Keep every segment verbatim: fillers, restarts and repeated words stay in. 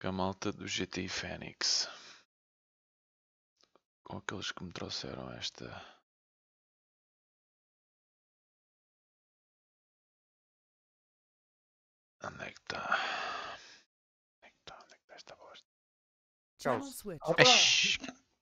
Com a malta do G T I Fênix. Com aqueles que me trouxeram esta. Onde é que está? Onde é que está? Onde é que está esta bosta? Channel switch. Eish!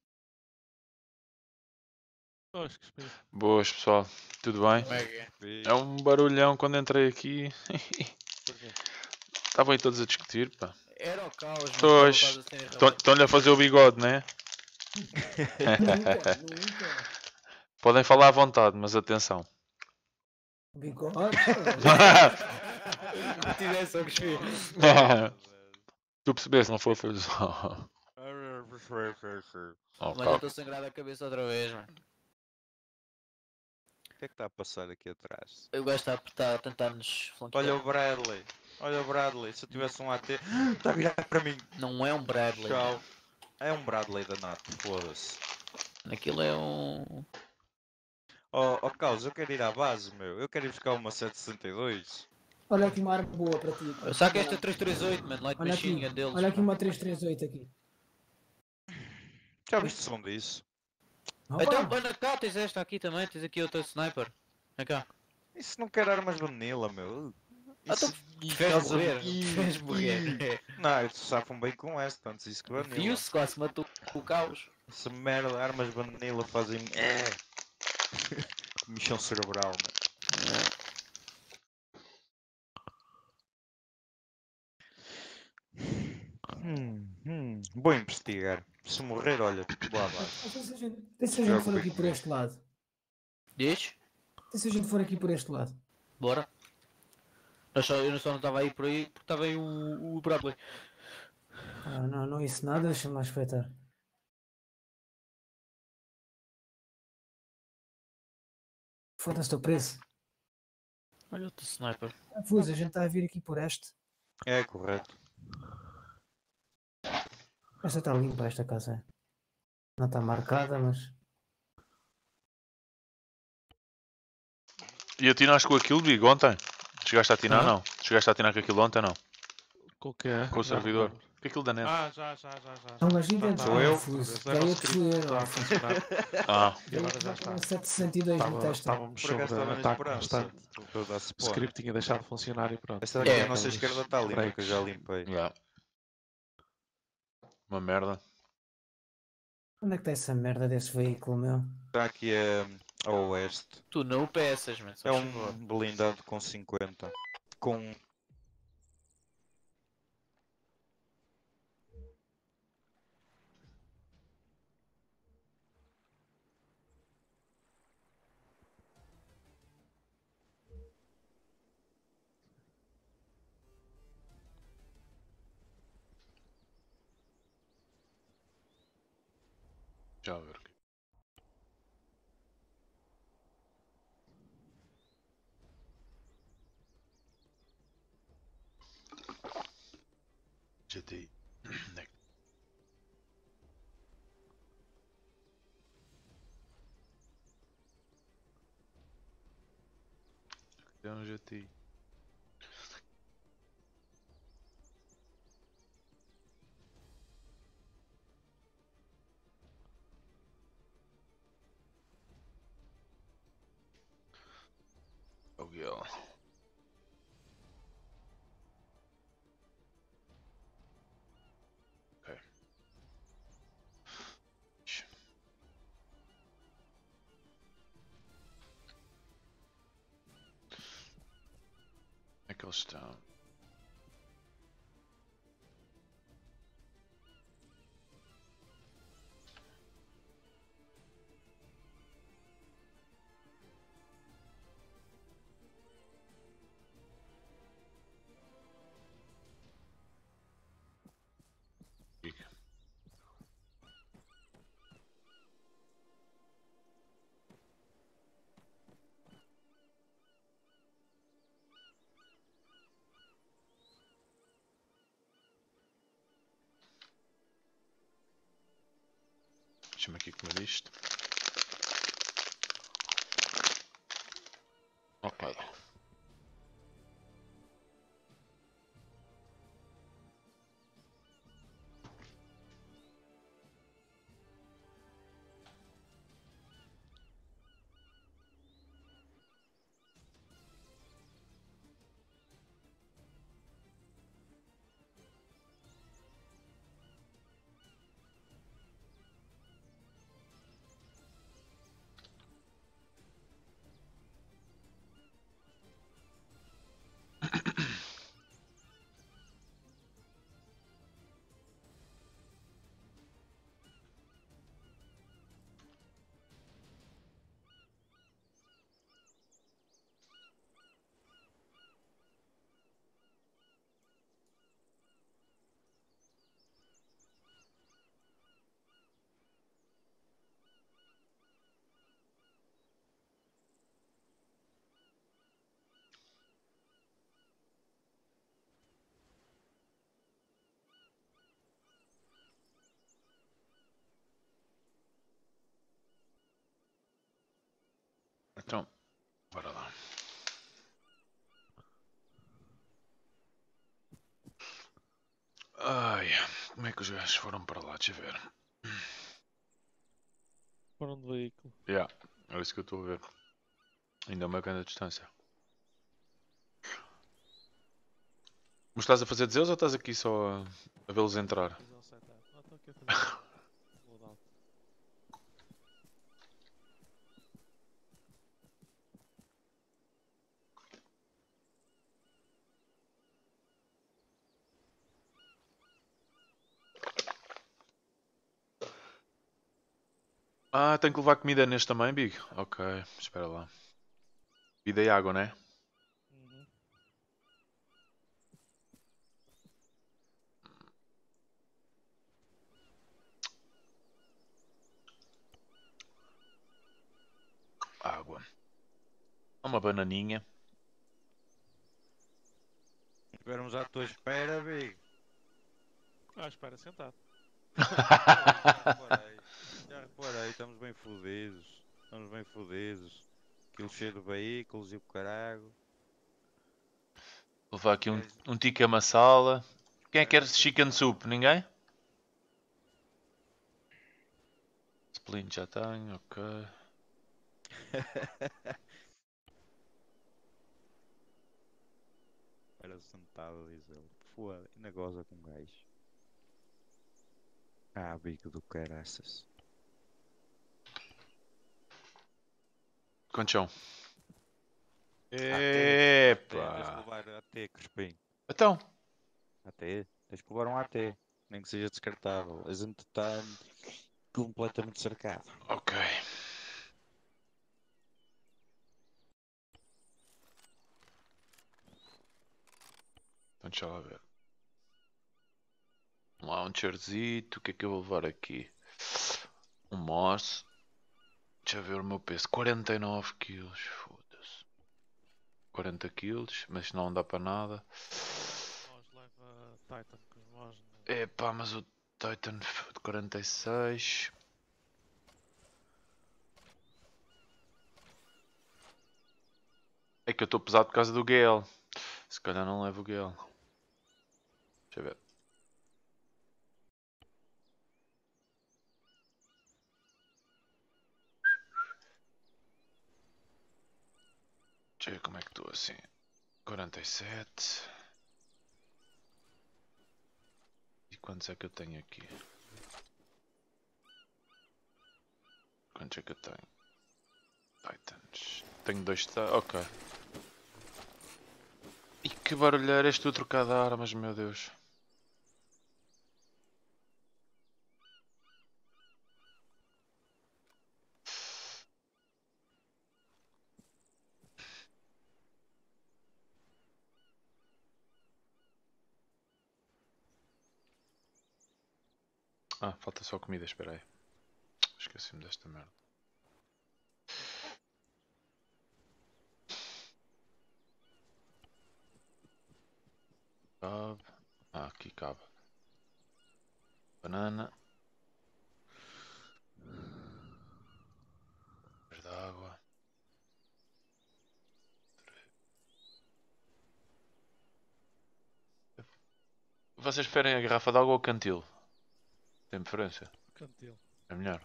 Acho que espera. Boas pessoal, tudo bem? É um barulhão quando entrei aqui. Estavam aí todos a discutir, pá. Era o caos, mas Pois, estava quase a ser estão- estão-lhe a fazer o bigode, né? Nunca, nunca. Podem falar à vontade, mas atenção. Bigode? Se tivesse a cuspir. Tu percebeste, não foi? Foi só. Oh, Mas eu calma. estou sangrado a cabeça outra vez, mano. O que é que está a passar aqui atrás? O gajo está a apertar, a tentar-nos flanquear. Olha o Bradley. Olha o Bradley. Se eu tivesse um A T. Está a virar para mim. Não é um Bradley. Tchau. É um Bradley danado. Foda-se. Aquilo é um... Oh, oh Caos, eu quero ir à base, meu. Eu quero ir buscar uma sete sessenta e dois. Olha aqui uma arma boa para ti. pá. Saca esta três três oito, mano. Light Olha Machine aqui, Gun deles. olha aqui mano. uma três três oito aqui. Já viste som disso? Opa, Então, olha cá, tens esta aqui também. Tens aqui outra sniper. Vem cá. Isso não quer armas vanilla, meu. Ah, tu Isso- fez isso- morrer. Ih, Fez morrer. Não, eles safam bem com esta, antes isso que vanilla. Viu-se, quase matou o caos. Essa merda, armas vanilla fazem. É. Mexão cerebral, meu. Hum, hum, vou investigar. Se morrer, olha, boa base. Então, se a gente, então se a gente for aqui por este lado. Diz? Então se a gente for aqui por este lado. Bora. Eu só, eu só não estava aí por aí porque estava aí o, o Bradley. Ah, não, não isso nada, deixa-me lá espreitar. Foda-se, estou preso. Olha outro sniper. Ah, Fuz, a gente está a vir aqui por este. É correto. Esta está limpa, esta casa. é. Não está marcada, mas. E atinaste com aquilo, Big, ontem? Chegaste a atinar, Hã? não? Chegaste a atinar com aquilo ontem, não? Com o que é? Com o servidor. Com aquilo da net. Ah, já, já, já, já. Não, mas idem Sou eu? Fuz. Leva Daí o é que script, fui eu. está a funcionar. Ah, E agora já está. sete sessenta e dois no Estava- teste. Estávamos Por acaso sobre estava na ataque esperança. constante. Para eu dar O suporte. script tinha deixado de funcionar e pronto. Esta daqui É, a nossa aqueles esquerda está limpa, que eu já breaks. limpei. yeah. Uma merda. Onde é que está essa merda desse veículo, meu? Está aqui a, a oeste. Tu não o peças, mano. só É por favor. um blindado com cinquenta. Com. Já ver. G T I. Onde é que- É um G T I. Oh, yeah. Okay. Sh- Onde é que eles estão? Fica. Deixa-me aqui comer isto. Ok. Então, bora lá. Ai, como é que os gajos foram para lá? Deixa eu ver. Foram de veículo. Yeah, é isso que eu estou a ver. Ainda é uma grande distância. Mas estás a fazer deseus ou estás aqui só a, a vê-los entrar? Fiz ao setup. Não, estou aqui a fazer loadout. Ah, tenho que levar comida neste também, Big? Ok, espera lá. Vida e água, né? Uhum. Água. Uma bananinha. Estivermos à tua espera, Big. Ah, espera, sentado. Já reparei. Já reparei, estamos bem fodidos. Estamos bem fodidos. Aquilo cheio de veículos e o caralho. Vou levar aqui um, Gajo- um tikka masala. Quem é que quer gajo chicken sentado. soup? Ninguém? Splint já tenho, ok. Era sentado, diz ele. Foda, ainda goza com gajo. Ah, bico do caraças. Quantos são? A T, A T, tens de Epa! levar A T, Crespim. Então, A T, tens de levar um A T. Nem que seja descartável. A gente está completamente cercado. ok. Então deixa lá ver. Um launcherzito. O que é que eu vou levar aqui? Um moss. Deixa eu ver o meu peso. quarenta e nove quilos. Foda-se. quarenta quilos. Mas isto não dá para nada. Nós leva Titan com nós. Epá, mas o Titan de quarenta e seis. É que eu estou pesado por causa do G L. Se calhar não levo o G L. Deixa eu ver. Deixa eu ver como é que estou assim. quarenta e sete. E quantos é que eu tenho aqui? Quantos é que eu tenho? Titans. Tenho dois. Ok. E que barulheira, és tu a trocar de armas, meu Deus. Ah, falta só comida, espera aí. Esqueci-me desta merda. Cabe. Ah, aqui cabe. Banana. Verde água. Vocês preferem a garrafa de água ou o cantil? Tem preferência? Cantil. É melhor.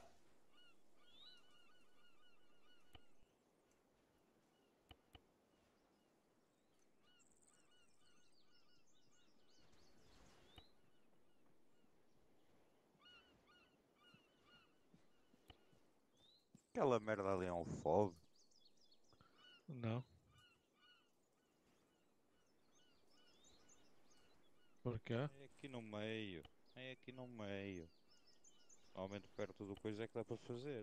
Aquela merda ali é um fogo. Não. Porquê? É aqui no meio. É aqui no meio. Normalmente perto do coisa é que dá para fazer.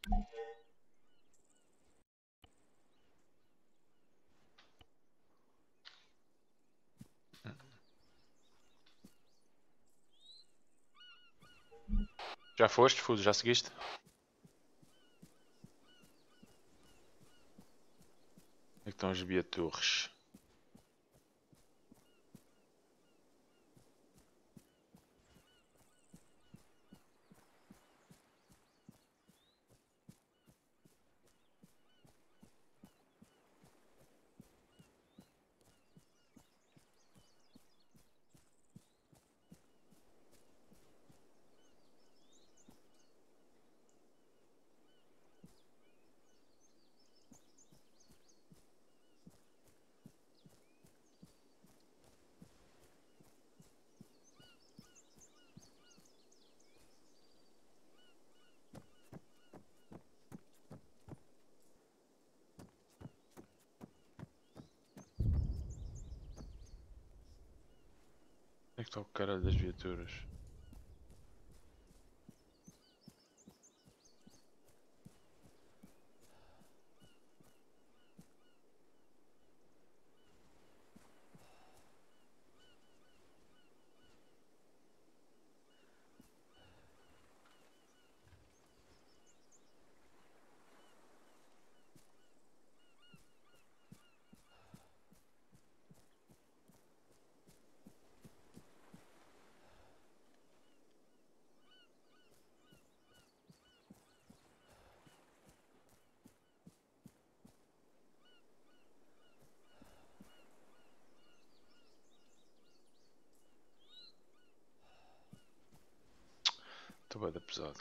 Já foste, Fuso? Já seguiste? Onde é que estão as viaturas? Onde é que está o caralho das viaturas? Estou bem pesado.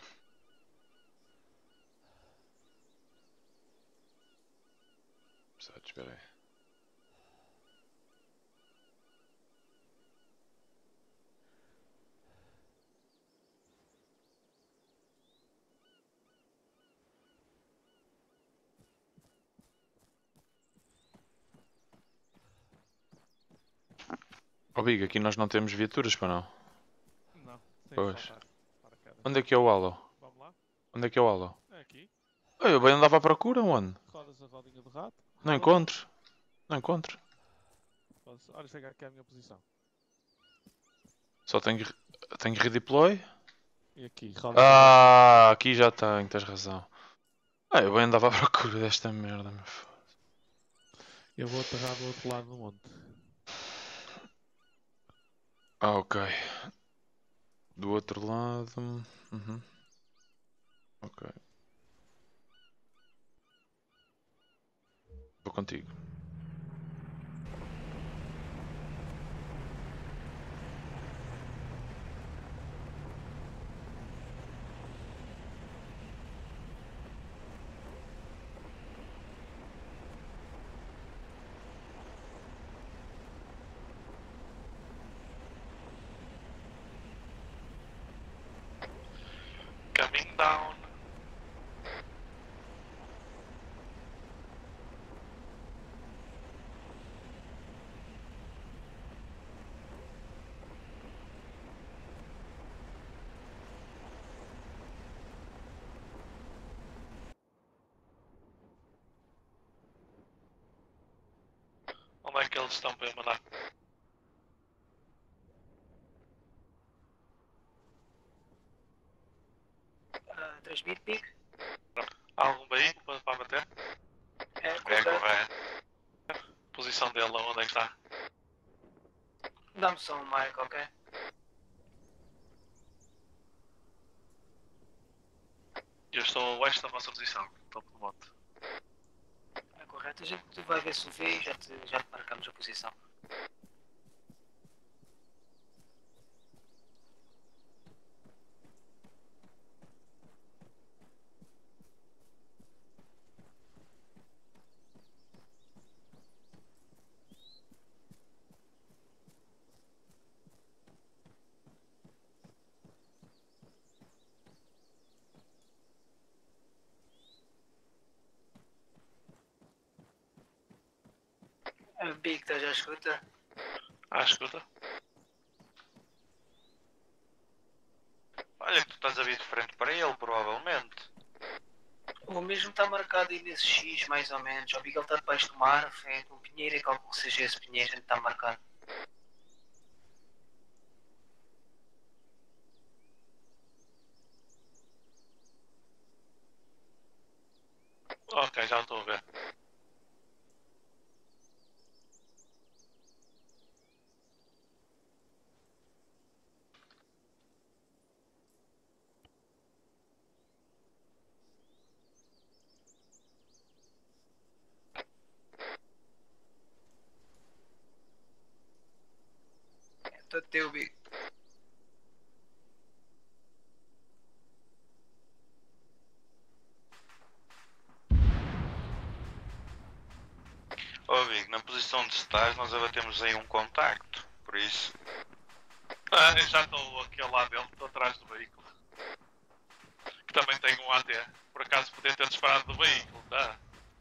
Pesado, espera aí. Ó Big, aqui nós não temos viaturas para não. Não, sem Pois. saltar. Paraquedas. Onde é que é o halo? Vamos lá? Onde é que é o halo? É aqui. Ah, eu bem andava à procura, onde? Rodas a rodinha do rato. Não roda- encontro. Não encontro. Rodas- Olha, chega aqui à minha posição. Só tenho, tenho redeploy. E aqui, rodas a Ah, aqui já tenho, tens razão. Ah, eu bem andava à procura desta merda, meu f... rodinha. Eu vou aterrar do outro lado do monte. Ah, ok. Do outro lado. Uhum. Ok. Vou contigo. Coming down. Onde é que eles estão para eu mandar? Uh, transmite pico. Há algum veículo para, para bater? É, É correto. correto. Posição dele, onde é que está? Dá-me só um mic, ok? Eu estou a oeste da vossa posição, topo do monte. É correto. A gente vai ver se o vê e já te, já te marcamos a posição. A Big, estás à escuta? Ah, escuta. Olha que tu estás a vir de frente para ele, provavelmente. O mesmo está marcado aí nesse X, mais ou menos. O Big ele está debaixo do mar, é um pinheiro, é calculo que seja esse pinheiro que está marcado. Ok, já estou a ver. Estou a ter o Big. Ó Big, na posição de estás nós abatemos aí um contacto, por isso. Ah, eu já estou aqui ao lado dele, estou atrás do veículo. Que também tem um A T. Por acaso podia ter disparado do veículo, tá?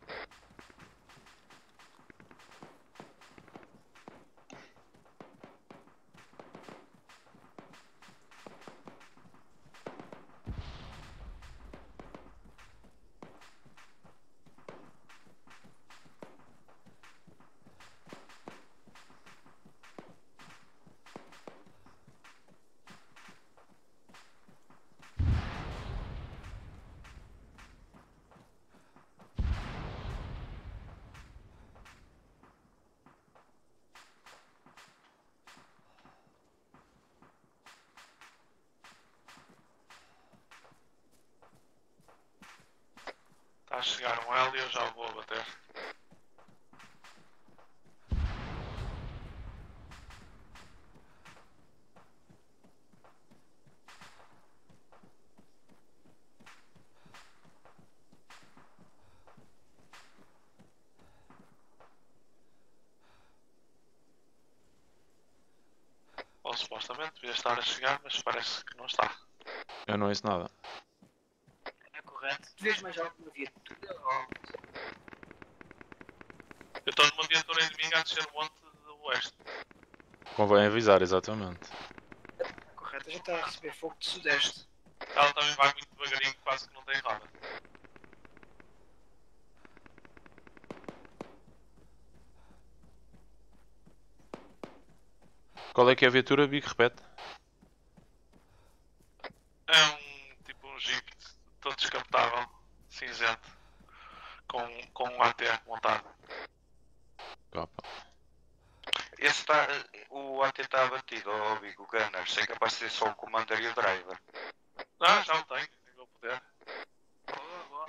Está a chegar um L e eu já o vou abater. Ou supostamente devia estar a chegar, mas parece que não está. Eu não ouço nada. É correto. Tu vês mais alguma viatura? Ou... Eu estou numa viatura inimiga a descer o monte do oeste. Convém avisar, exatamente. É correto, a gente está a receber fogo de sudeste. Ela também vai muito devagarinho, quase que não tem roda. Qual é que é a viatura, Big? Repete. É um tipo um Jeep todo descapotável, cinzento, com, com um A T montado. Capa. Esse está. O A T está abatido, ó Big, o Gunner, sem capaz de ser só o commander e o driver. Ah, já o tenho, nível poder. Boa, boa.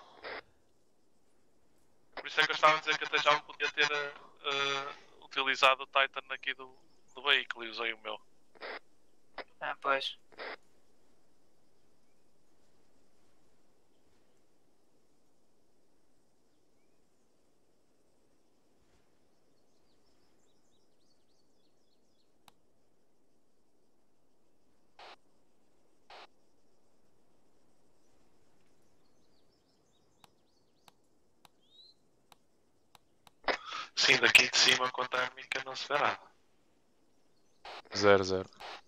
Por isso é que eu estava a dizer que até já me podia ter uh, utilizado o Titan aqui do, do veículo e usei o meu. Ah, pois. Sim, daqui de cima com a térmica não se vê nada. Zero, zero.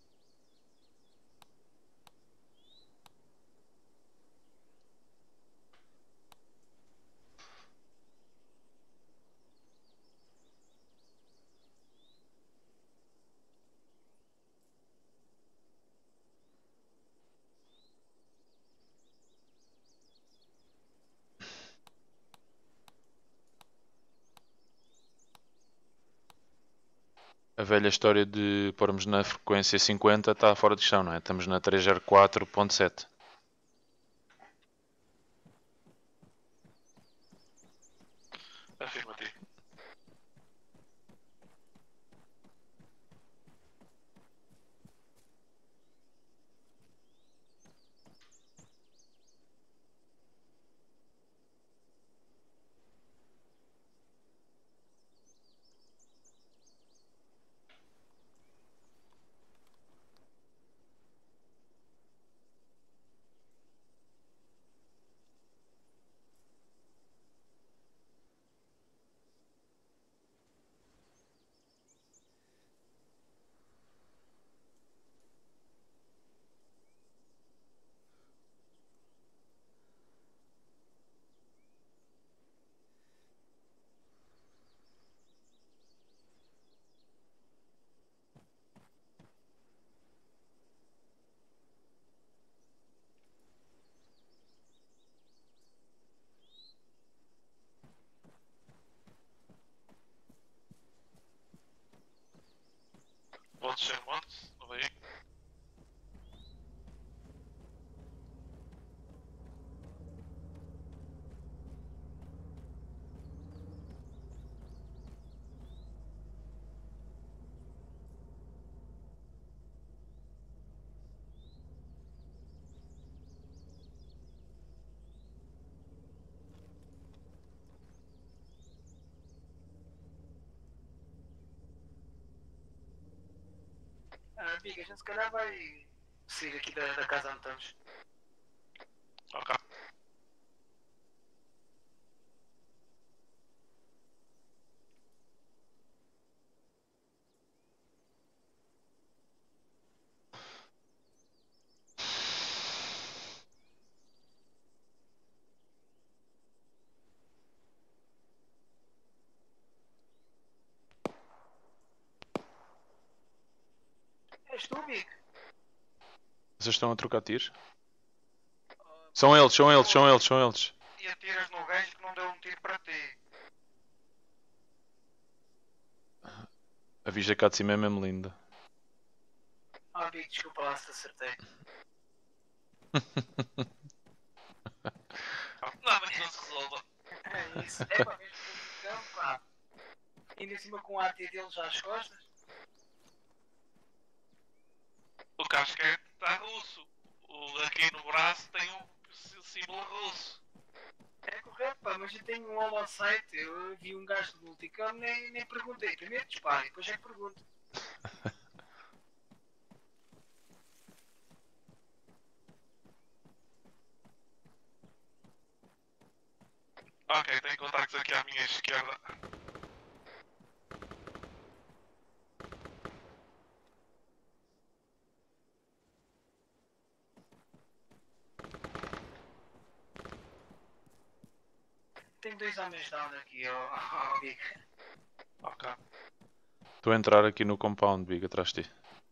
A velha história de pormos na frequência cinquenta está fora de questão, não é? Estamos na trezentos e quatro ponto sete. Afirmativo. a descer o monte, no veículo. Ah, amiga, a gente se calhar vai sair aqui da, da casa onde estamos. Ok. És tu, Big? Vocês estão a trocar tiros? São eles, são eles, são eles, são eles. E atiras no gajo que não deu um tiro para ti. A vista cá de cima é mesmo linda. Ah, Big, desculpa lá se acertei. Não, mas não se resolva. É isso. É para mesmo então, pá. Ainda em cima com a A T deles às costas. O casquete está russo. O aqui no braço tem um sí- símbolo russo. É correto, pá, mas eu tenho um holosite. Eu vi um gajo de multicam, nem, nem perguntei. Primeiro disparo, depois é que pergunto. Ok, tem contactos aqui à minha esquerda. Tenho dois homens down aqui, ó, ó, Big. Ok. Estou a entrar aqui no compound, Big, atrás de ti.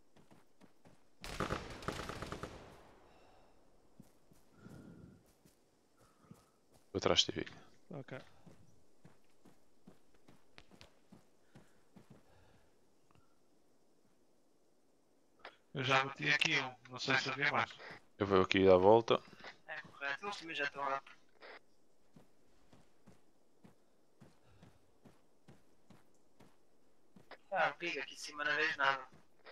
Estou atrás de ti, Big. Ok. Eu já bati aqui um, não sei se havia mais. Eu vou aqui dar a volta. É correto, eles também já estão lá. Ah, Big, aqui de cima não vejo nada.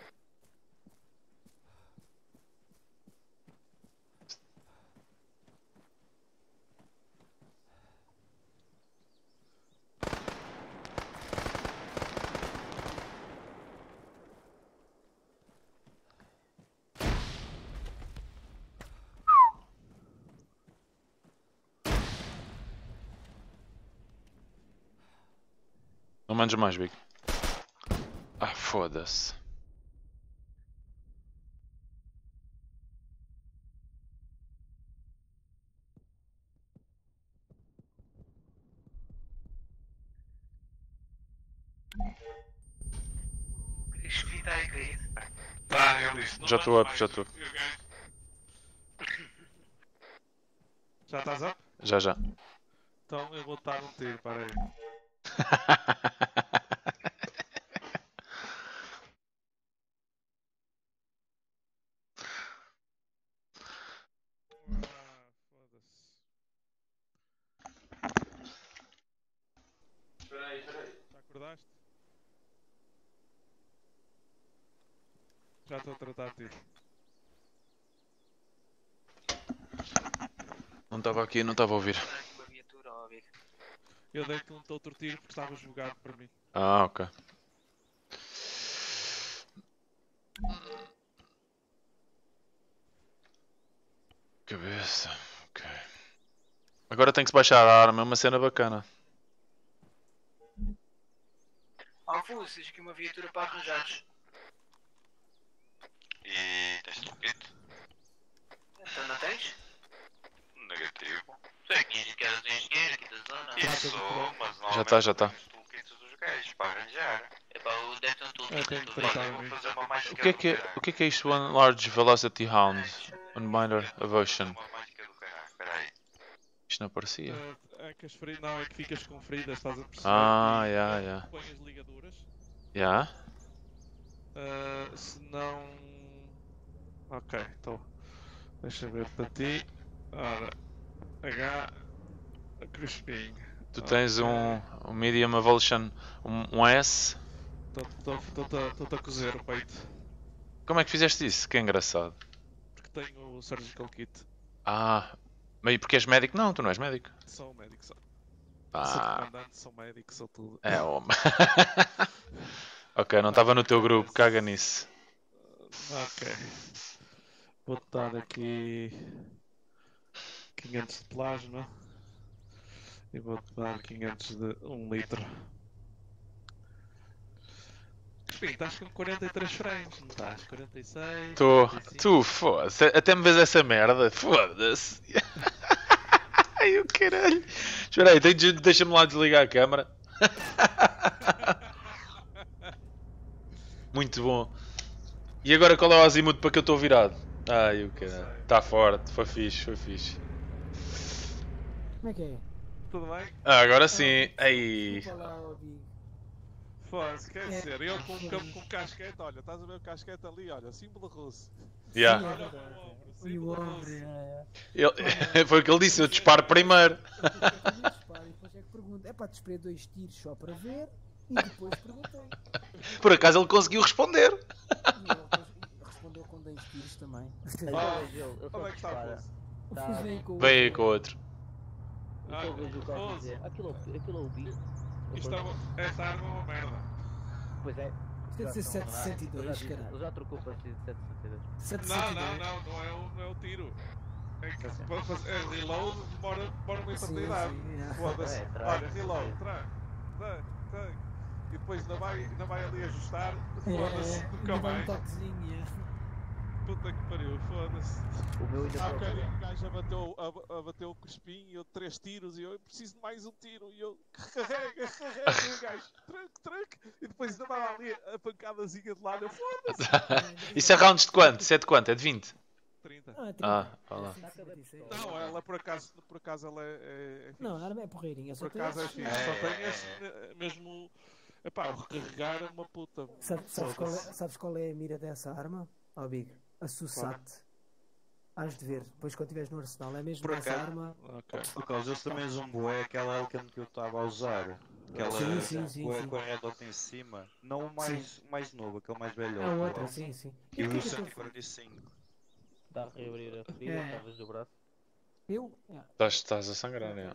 Não mandes mais, Big. Ah, foda-se. O Cristo está aí caído. Tá, eu disse. não Já estou mando up, já mais. estou. E o gajo- Já estás up? Já, já. Então eu vou dar um tiro, para aí. Ah, foda-se. Espera aí, espera aí. Já acordaste? Já estou a tratar de ti. Não estava aqui, não estava a ouvir. Está aqui uma viatura, ó, Big. Eu dei-te um outro tiro porque estava jogado para mim. Ah, ok. Cabeça. Ok. Agora tem que se baixar a arma, é uma cena bacana. Ó, Fu, seja aqui uma viatura para arranjares. E tens toolkit? Então não tens? Negativo. Sei que tinhas que eras engenheiro aqui da zona. Isso, mas não. Já tá, já tá. Os toolkits dos gajos para arranjar. Epá, o deve ter um toolkit Eu tenho do que Big. tratar Eu de vou mim. fazer uma mágica O que é que é, do o que é, que é isto? One Large Velocity Hound. One minor caralho. Evasion. Uma mágica do caralho, espera aí. Isto não aparecia. Ah, é que as feridas. Não, é que ficas com feridas, estás a perceber? Ah, E yeah, quando yeah. põe as ligaduras. Já? Uh, se não. Ok, então. Deixa ver para ti. Ora. H. Crispim. Tu tens um, um Medium Evolution, um, um S. Estou-te a cozer o peito. Como é que fizeste isso? Que engraçado. Porque tenho o Surgical Kit. Ah, mas e porque és médico? Não, tu não és médico. Sou médico, sou. Sou Ah, comandante, sou médico, sou tudo. é homem. Ok, não estava no teu grupo, caga nisso. Ok. Vou dar aqui quinhentos de plasma e vou-te dar quinhentos de um litro. Enfim, estás com quarenta e três frames, não estás? quarenta e seis, Tu, quarenta e cinco. tu, foda-se, até me vês essa merda, foda-se. Ai, o caralho. Espera aí, tenho de- deixa-me lá desligar a câmara. Muito bom. E agora qual é o azimuth para que eu estou virado? Ai, o caralho. Está forte, foi fixe, foi fixe. Como é que é? Tudo bem? Ah, agora sim. Ai. Desculpa lá, ó, Big. Foda-se, quer É. dizer, eu com, com, com casquete, olha, estás a ver o casquete ali, olha, símbolo russo. Yeah. Sim, é Olha verdade. o ombro, E o símbolo ombro, russo. é, é. Ele, foi o que ele disse, eu disparo primeiro. Eu também disparo e depois é que pergunto. É para te esperar dois tiros só para ver e depois perguntei. Por acaso ele conseguiu responder. E ele depois respondeu com dois tiros também. Ah, Eu vejo ele, ele só onde é que está dispara. Afonso? Tá. Fiz bem com o Veio aí outro. com o outro. Eu só vejo o gajo Afonso, dizer. Aquilo é o- aquilo é o bicho. isto é uma, esta arma é uma merda. Pois é. Isto deve ser setecentos e Eu já dois, disse- caralho. ele já trocou para setecentos e dois. Não, setecentos e não, dois. não, não é o, não é o tiro. É que para fazer é reload demora, demora uma Sim, eternidade. sim, é. Foda-se. É, trai, Olha, reload, trai, trai, trai. E depois ainda vai, ainda vai ali ajustar. Foda-se, É, nunca ainda dá um mais. toquezinho, é. Puta que pariu, foda-se. O meu ainda Há procura. bocadinho o gajo abateu, ab- abateu o crespinho e eu três tiros e eu, eu preciso de mais um tiro e eu carrega, carrega e o gajo tranque, tranque e depois ainda vai ali a pancadazinha de lado, eu foda-se. Isso é rounds de quanto? Isso é de quanto? É de vinte? trinta. Ah, Ah, trinta. vá lá. cinquenta e seis. Não, ela por acaso, por acaso ela é, é, é Não, fixe. a arma é porreirinha. Só Por tem acaso é esses- fixe, só tem esse eh, mesmo. Epá, o recarregar é uma puta. Sabe- Sabes qual, é, Foda-se. sabes qual é a mira dessa arma? Ó, Big, a Sussat. Hás de ver, depois quando estiveres no arsenal, é mesmo Por essa acaso- arma. Ok. Por causa disso também zumbo é aquela Elcam que eu estava a usar. Aquela Sim, sim, sim, com, a- sim. com a red dot em cima. Não o mais, o mais novo, aquele mais velho. É a outra, sim, sim. E E o porquê que eu cento e tô- quarenta e cinco. Está a reabrir a ferida, É. estavas do braço. Eu? É. Estás, estás a sangrar, é.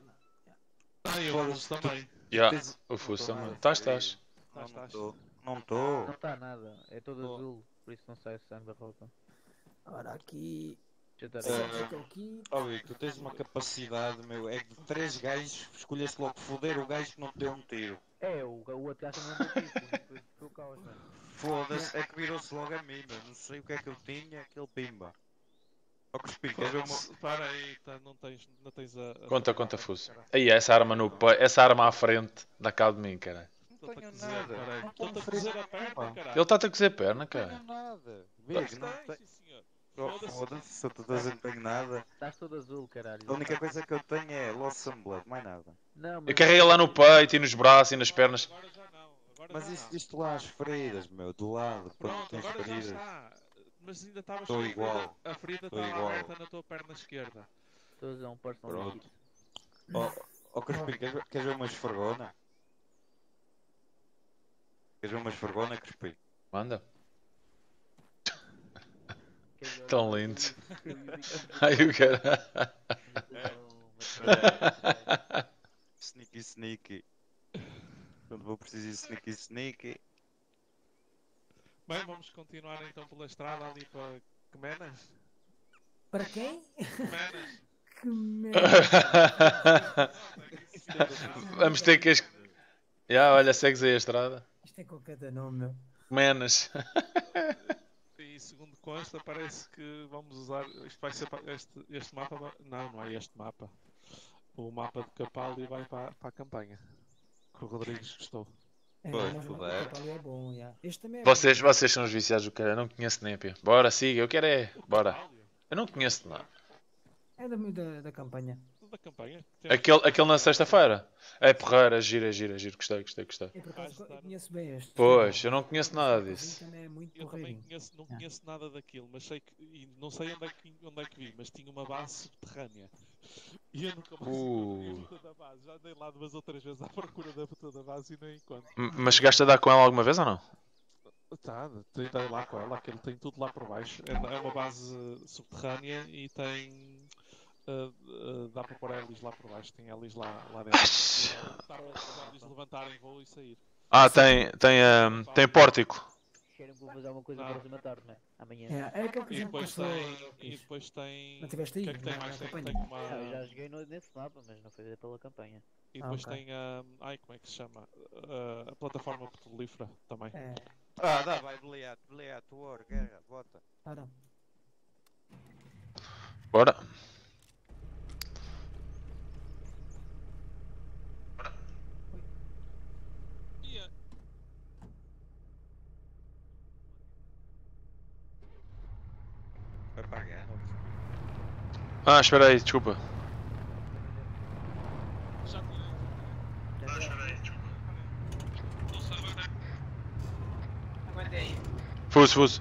Ah, e o Fuso também. Yeah, Tens- o Fuso não tô também. nada Estás, ferido. estás. Não, Estás, não estás. estou. Não estou. Não está nada, é todo Boa. azul, por isso não sai o sangue da roupa. Ora, aqui. Deixa eu Eh, dar Aqui, aqui. Óbvio, tu tens uma capacidade, meu, é que de três gajos escolheste logo foder o gajo que não te deu um tiro. É, o, o outro gajo também não deu tipo, foi o caos, mano. Foda-se, é que virou-se logo a mim, meu. Não sei o que é que eu tinha, aquele pimba. Ó que explica, queres ver uma... Foda-se. Para aí, tá, não tens, não tens a. a Conta, a- conta, a- Fuso. caralho. Aí, essa arma no pe- essa arma à frente, dá cá de mim, cara. Não Estou-te a tenho cozer, nada. caralho. Não Estou-te a tenho cozer a ferido perna, nenhuma. caralho. Ele está-te a cozer perna, Não tenho cara. nada. Mas Big, não tens, tenho... sim, senhor. Oh, Foda-se. foda-se, se eu estou a dizer que não tenho nada. Estás todo azul, caralho. A única coisa que eu tenho é Lost Some Blood, mais nada. Não, mas... Eu carrega lá no peito e nos braços e nas pernas. Agora já não. Agora Mas já isso não. diz-te lá as feridas, meu, do lado, quando Pronto, tens agora já feridas. está. Mas ainda estavas Estou com a ferida- igual. A ferida Estou estava igual. aberta na tua perna esquerda. Estou a usar um personal Pronto. kit. Ó, ó Crespim, queres, ver- queres ver uma esfregona? Queres ver uma esfregona, Crespim? Manda. Quer dizer, Tão eu- lindo. eu- eu- eu- Ai, o cara. Sneaky, sneaky. Quando vou precisar de sneaky, sneaky. Bem, vamos continuar então pela estrada ali para Comenas. Para quem? Comenas. Que merda. Vamos ter que. es- Já, olha, segues aí a estrada. Isto é com cada nome, meu. Menos. E segundo consta, parece que vamos usar. Isto vai ser pa- este, este mapa. vai- Não, não é este mapa. O mapa de Capaldi vai para, para a campanha. Que o Rodrigues gostou. É, Pois, mas o puder. Capaldi é bom, já. Este também é Vocês, vocês são os viciados do cara. Eu não conheço Népia. Bora, siga. Eu quero é. Bora. Eu não conheço nada. bom. É da, da, da campanha. Da na campanha. Temos- Aquele, aquele na sexta-feira. É porreira, gira, gira, gira. Gostei, gostei, gostei. Eu por acaso Vais dar- conheço bem este. Pois, eu não conheço nada Sozinho disso. também é muito Eu também porreirinho. conheço, não Ah. conheço nada daquilo, mas sei que. E não sei onde é, que, onde é que vi, mas tinha uma base subterrânea. E eu nunca mais encontrei a Uh. puta da base. Já andei lá duas ou três vezes à procura da puta da base e não encontro. M- Mas chegaste a dar com ela alguma vez ou não? Tá, andei lá com ela, aquilo tem tudo lá por baixo. É uma, é uma base subterrânea e tem. Uh, uh, dá para pôr hélices lá por baixo, tem hélices lá, lá dentro. E levantar- os hélices levantarem voo e sair. Ah, tem, tem, um, tem pórtico. Querem que vou fazer alguma coisa Não. na próxima tarde, não é? Amanhã. É, é aquele que a E gente depois passou. tem. E Cris. depois tem. Não tiveste O aí? que é que tem na- mais? na Tem, campanha? tem uma. Não, eu já joguei no- nesse mapa, mas não foi pela campanha. E Ah, depois ok. tem a. Ai, como é que se chama? Uh, a plataforma petrolífera também. É, Ah, dá, vai, Beliato, Beliato, War, guerra, bota. para. Bora. E a- Vai pagar. Ah, espera aí, desculpa. Já tirei. Ah, espera aí, desculpa. Não sei onde é que- Aguenta aí. Fuso, fuso.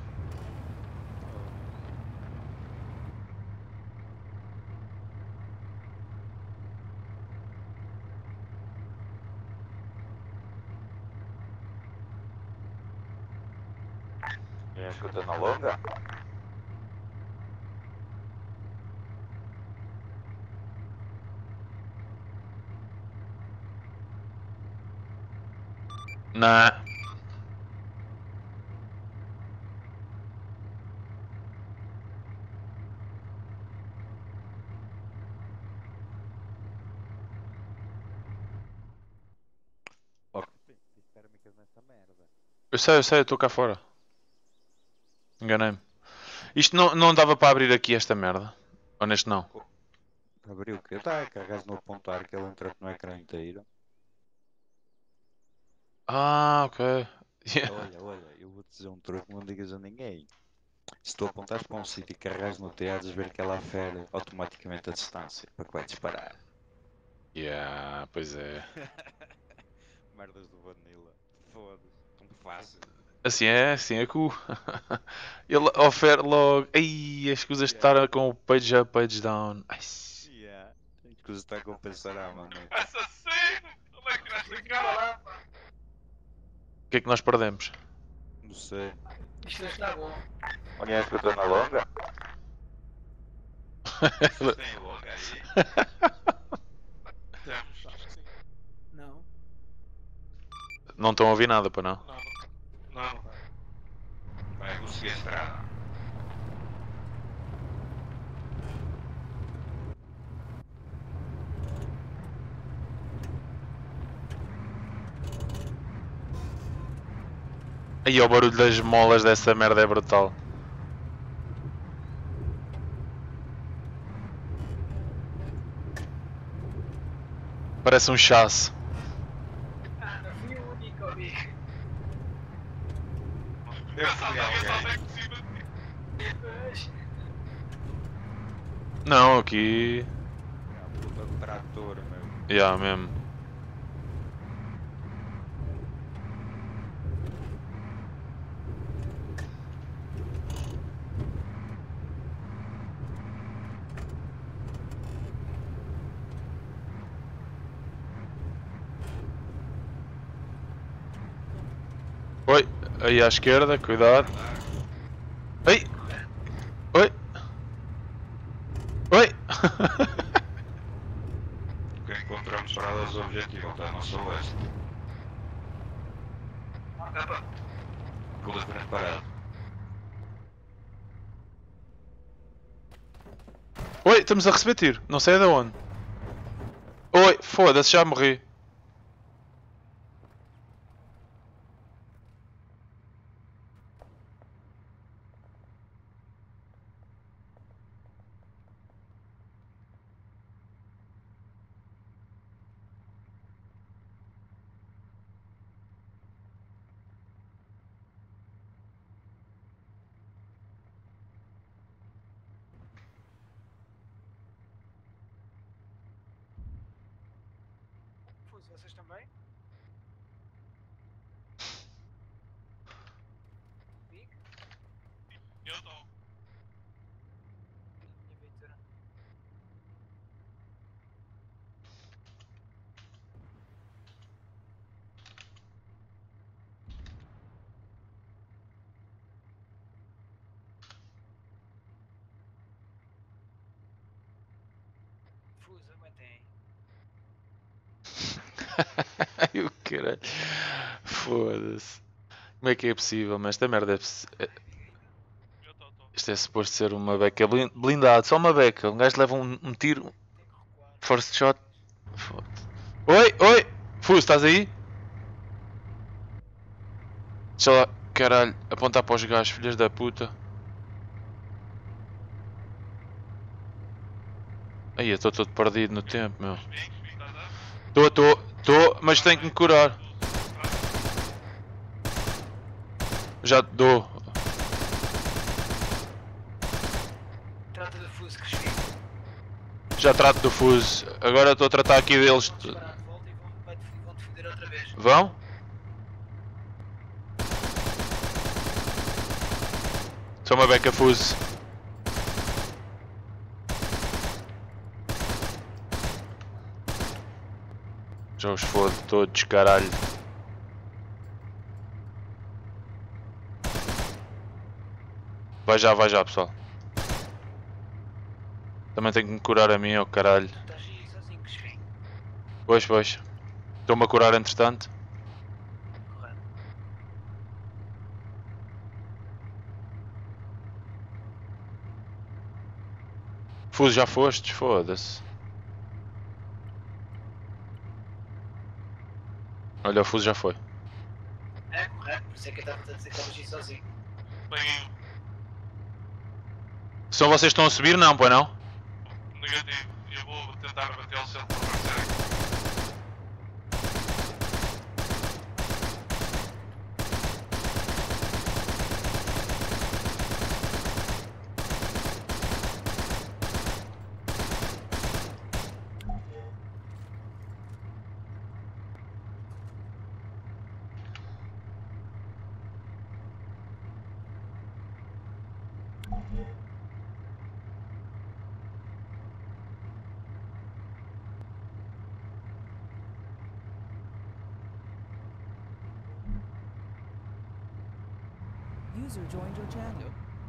Já escuta na longa? Nah. Ok. Fiz térmicas nessa merda. Eu sei, eu sei, eu estou cá fora. Enganei-me. Isto não, não dava para abrir aqui esta merda. Ou neste não. Abriu o quê? Tá, carregas no apontar que ele entra no ecrã inteiro. Ah, ok. Olha, olha, eu vou-te dizer um truque, não digas a ninguém. Se tu apontares para um sítio e carregas no T, há de ver que ela afere automaticamente a distância para que vai disparar. Yeah, pois é. Merdas do Vanilla. Foda-se. Tão fácil. Assim é, assim é que o. Ele ofere logo. Ai, as coisas de estar com o page up, page down. Ai, Yeah. As coisas está a compensar, ah, mano. Assassino! Onde é que tiraste a cara? o que é que nós perdemos? Não sei. Isto não está bom. Olha, escutou na longa? Tem longa aí. Temos, acho que sim. Não. Não estão a ouvir nada, para não? Não, não, não. Vai conseguir entrar. Aí o barulho das molas dessa merda é brutal. Parece um chasse. Ah, não fui o único, amigo. Deve ser Alguém alguém. está bem por cima de ti. Mas, Não, aqui. Ah, puta de trator, meu. Yeah, mesmo. Oi, aí à esquerda, cuidado. Oi! Oi! Oi! O que encontramos paradas do objetivo da nossa oeste. Epa, Tudo frente parado. Oi, estamos a receber tiro, não sei de onde. Oi, foda-se, já morri. Fuz, vocês também? Big? Eu estou. Minha viatura. Fuz, aguentem aí. Ai o caralho. Foda-se. Como é que é possível? Mas esta merda é possi- é- Eu estou, estou. Isto é suposto ser uma beca blin- blindado, só uma beca. Um gajo leva um, um tiro, Tem que recuar. first shot. Foda-se. Oi, oi! Fuso, estás aí? Deixa lá, caralho, apontar para os gajos, filhas da puta. Aí, eu estou todo perdido no tempo, meu. Vem, vem, estás a? Estou, estou, estou, mas tenho que me curar. Já te dou. Trata do Fuz, que cheguei. Já trato do fuso. Agora estou a tratar aqui deles. Vão disparar de volta e vão, vai- vão te foder outra vez. Vão? Só uma beca fuso. Já os fodo todos, caralho. Vai já, vai já, pessoal. Também tenho que me curar a mim, oh caralho. Tu estás aí sozinho, que cheguei. Pois, pois. Estou-me a curar entretanto. Correto. Fuso, já fostes? Foda-se. Olha, o fuso já foi. É correto, por isso é que eu estava a dizer que estavas aí sozinho. Bem, Só vocês estão a subir? Não, pois não? negativo. Eu vou tentar batê-lo se ele for aparecer. User joined your channel.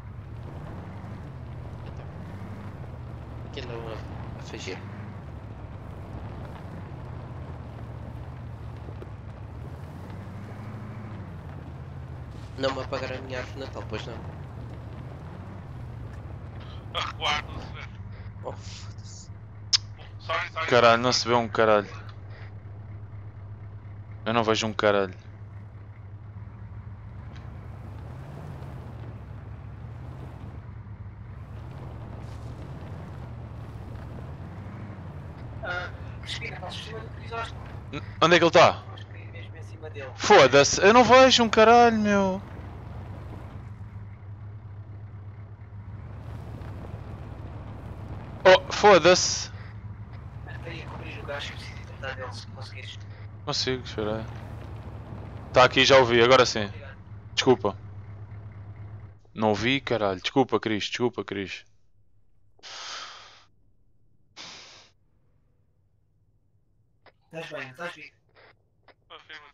Aquilo a, a fugir. Não me apagaram a minha árvore de Natal, pois não. A recuar, não se vê. Oh, foda-se. Sorry, sorry. Caralho, não se vê um caralho. Eu não vejo um caralho. Ah, Crispina, estás em cima do Crisóstomo. N- Onde é que ele está? Acho que é mesmo em cima dele. Foda-se, eu não vejo um caralho, meu. Oh, foda-se. Até aí a cobrir o gajo, preciso de tratar dele se conseguires. Consigo, espera aí. Está aqui, já ouvi, agora sim. Obrigado. Desculpa. Não ouvi, caralho. Desculpa, Cris, desculpa, Cris. Estás bem, estás bem. Afirma.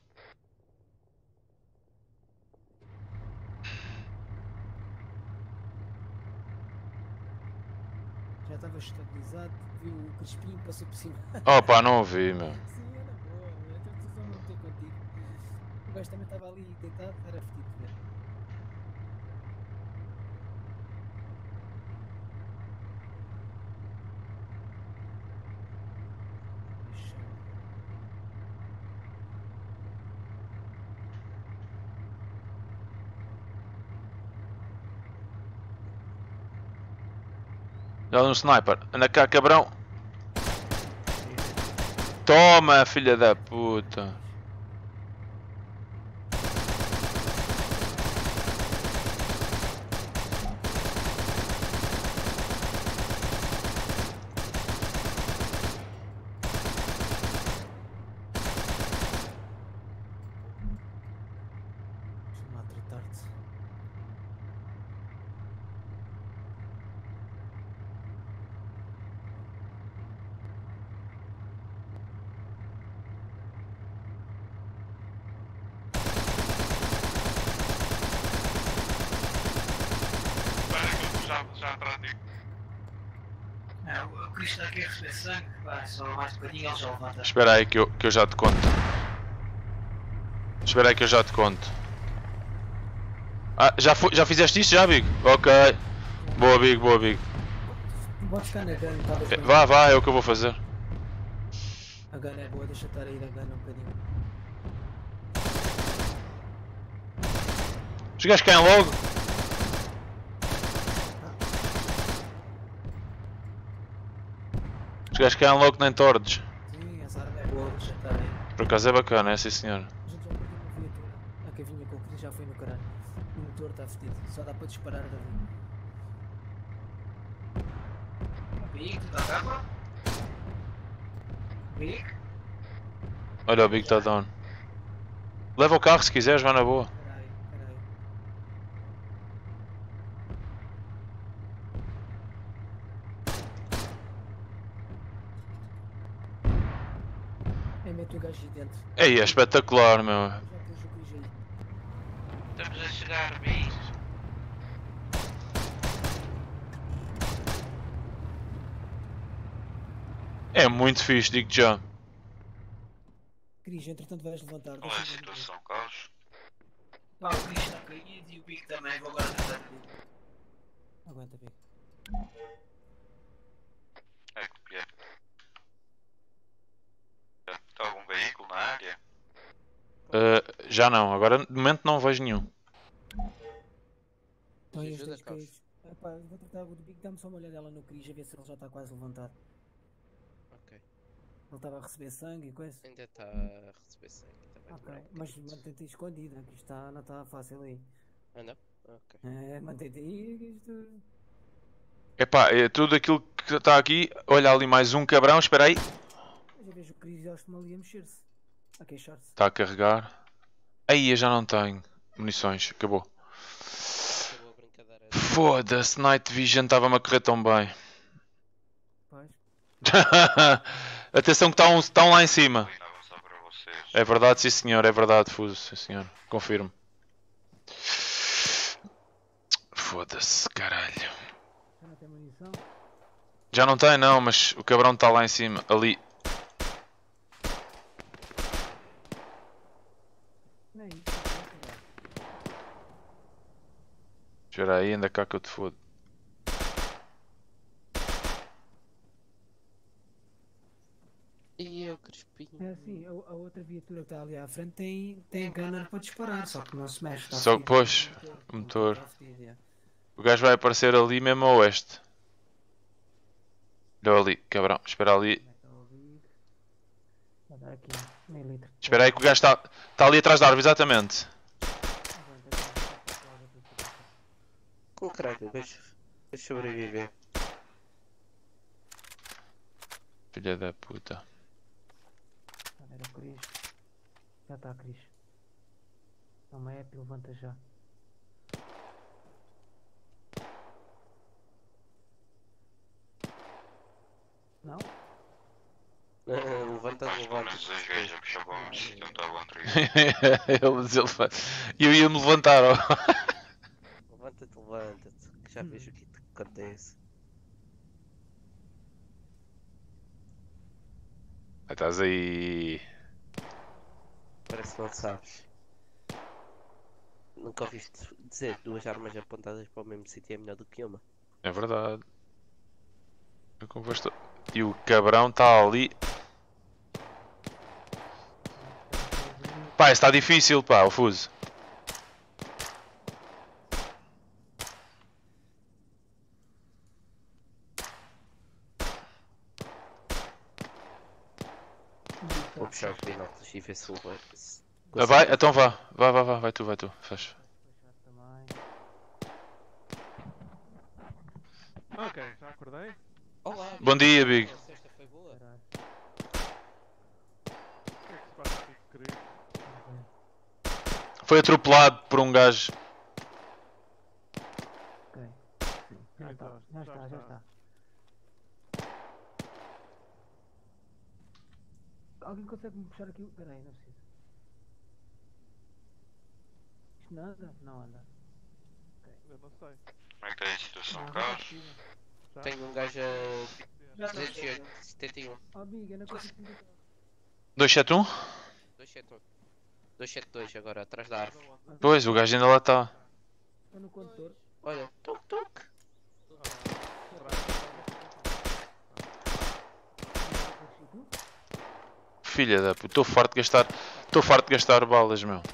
Já estava estabilizado, viu o Crispim, passou por cima. Oh pá, não ouvi, meu. Sim, era boa, eu estou só não estou contigo. O gajo também estava ali deitado, era fedido de ver. Mas, Dá um sniper. Anda cá, cabrão. Toma, filha da puta. parte. Espera que eu já, já atrás de ti. Não, o Cristo está aqui a receber sangue. Vai, só mais um bocadinho ele já levanta. Espera aí que eu, que eu já te conto. Espera aí que eu já te conto. Ah, já, fu- já fizeste isto já, Big? Ok. Boa, Big, boa, Big. Podes ficar na gun, talvez. Eh, Vá, vá, é o que eu vou fazer. A gun é boa, deixa estar aí a gun um bocadinho. Os gajos caem logo. Os gajos caem logo nem tordes. Sim, essa arma é boa, deixa estar aí. Por acaso é bacana, é sim senhor. A gente já perdeu uma viatura. A que vinha com o Chris já foi no caralho. O motor está fedido, só dá para disparar dali. Big, tu está capa? Big? Olha o Big está down. Leva o carro se quiseres, vai na boa. Peraí, peraí. É, mete o gajo aí dentro. Ei, é espetacular, meu. Já pus o Chris aí. Estamos a chegar, bem. É muito fixe, digo já. Cris, entretanto vais levantar. Qual é a deixa-me ver. situação, Carlos? Pá, o Cristo está caído e o Big também. Vou agora tentar. Aguenta, Big. É que é. Está algum veículo na área? Uh, já não, agora de momento não vejo nenhum. Então, Me estes ajudas, dois caídos. Epá, vou tratar o do Big, dá-me só uma olhadela no Cris a ver se ele já está quase levantado. Ok. Ele estava a receber sangue e coisa. Ainda está a receber sangue. Ainda vai Ok, demorar um mas bocadinho. mantém-te escondido, que isto está, não está fácil aí. Ah, não? Ok. É, mantém-te aí, que isto... Epá, é tudo aquilo que está aqui. Olha ali mais um cabrão, espera aí. Eu já vejo o Cris já estão ali a mexer-se. A queixar-se. Está a carregar. Aí eu já não tenho munições, acabou. Acabou a brincadeira. Foda-se, Night Vision estava-me a correr tão bem. Pois. Atenção que está um, tá um lá em cima. Ainda avançar para vocês. É verdade, sim senhor, é verdade, Fuso, sim senhor. Confirmo. Foda-se, caralho. Já não tem munição? Já não tem não, mas o cabrão está lá em cima, ali. Não é isso. Espera aí, anda cá que eu te fodo. E eu, Crespinho. É assim, a, a outra viatura que está ali à frente tem, tem gunner para disparar, só que não se mexe. Está Só- fedido. pois, O o motor. está fedido, é. O gajo vai aparecer ali mesmo a oeste. Olha ali, cabrão, espera ali. Como é que está o Big? Vou dar aqui meio litro. Espera aí que o gajo está tá ali atrás da árvore, exatamente. Aguenta, aguenta, aguenta. Com caralho, deixa, deixa sobreviver. Filha da puta. Ah, era o Cris. Já está, Cris. Não é, levanta já. Não? Levanta, Faz pelo levanta. menos dois gajos a puxar bombas. Tentar o três. Eles, ele fa- Eu ia-me levantar, ó. Levanta-te, levanta-te. Que já vejo o que te acontece. Ah, estás aí. Parece que não sabes. Nunca ouviste dizer duas armas apontadas para o mesmo sítio é melhor do que uma. É verdade. Eu converso- E o cabrão está ali. Pá, está difícil, pá, o fuso. Vou puxar os binóculos e ver se o vai. se Ah, vai? consigo. Então vá. Vá, vá, vá. Vai tu, vai tu. Faz. Também. Ok, já acordei. Olá, Bom dia, Big. A sexta foi boa. Caralho. O que é que se passa aqui, querido? Foi atropelado por um gajo está, já está. Alguém consegue me puxar aqui? Espera aí, não preciso. Isto nada? Não anda. Eu não sei. Como é que está a situação, Não, já está Carlos? possível. Já? Tenho um gajo a Já está trezentos e oito, setenta e um. Oh, Big, eu não consigo sintetizar. dois sete um? duzentos e setenta e um. duzentos e setenta e dois agora, atrás da árvore. Pois, o gajo ainda lá está. Estou no condutor. Olha, tuc tuc. Filha da puta, estou farto de gastar. Estou farto de gastar balas, meu.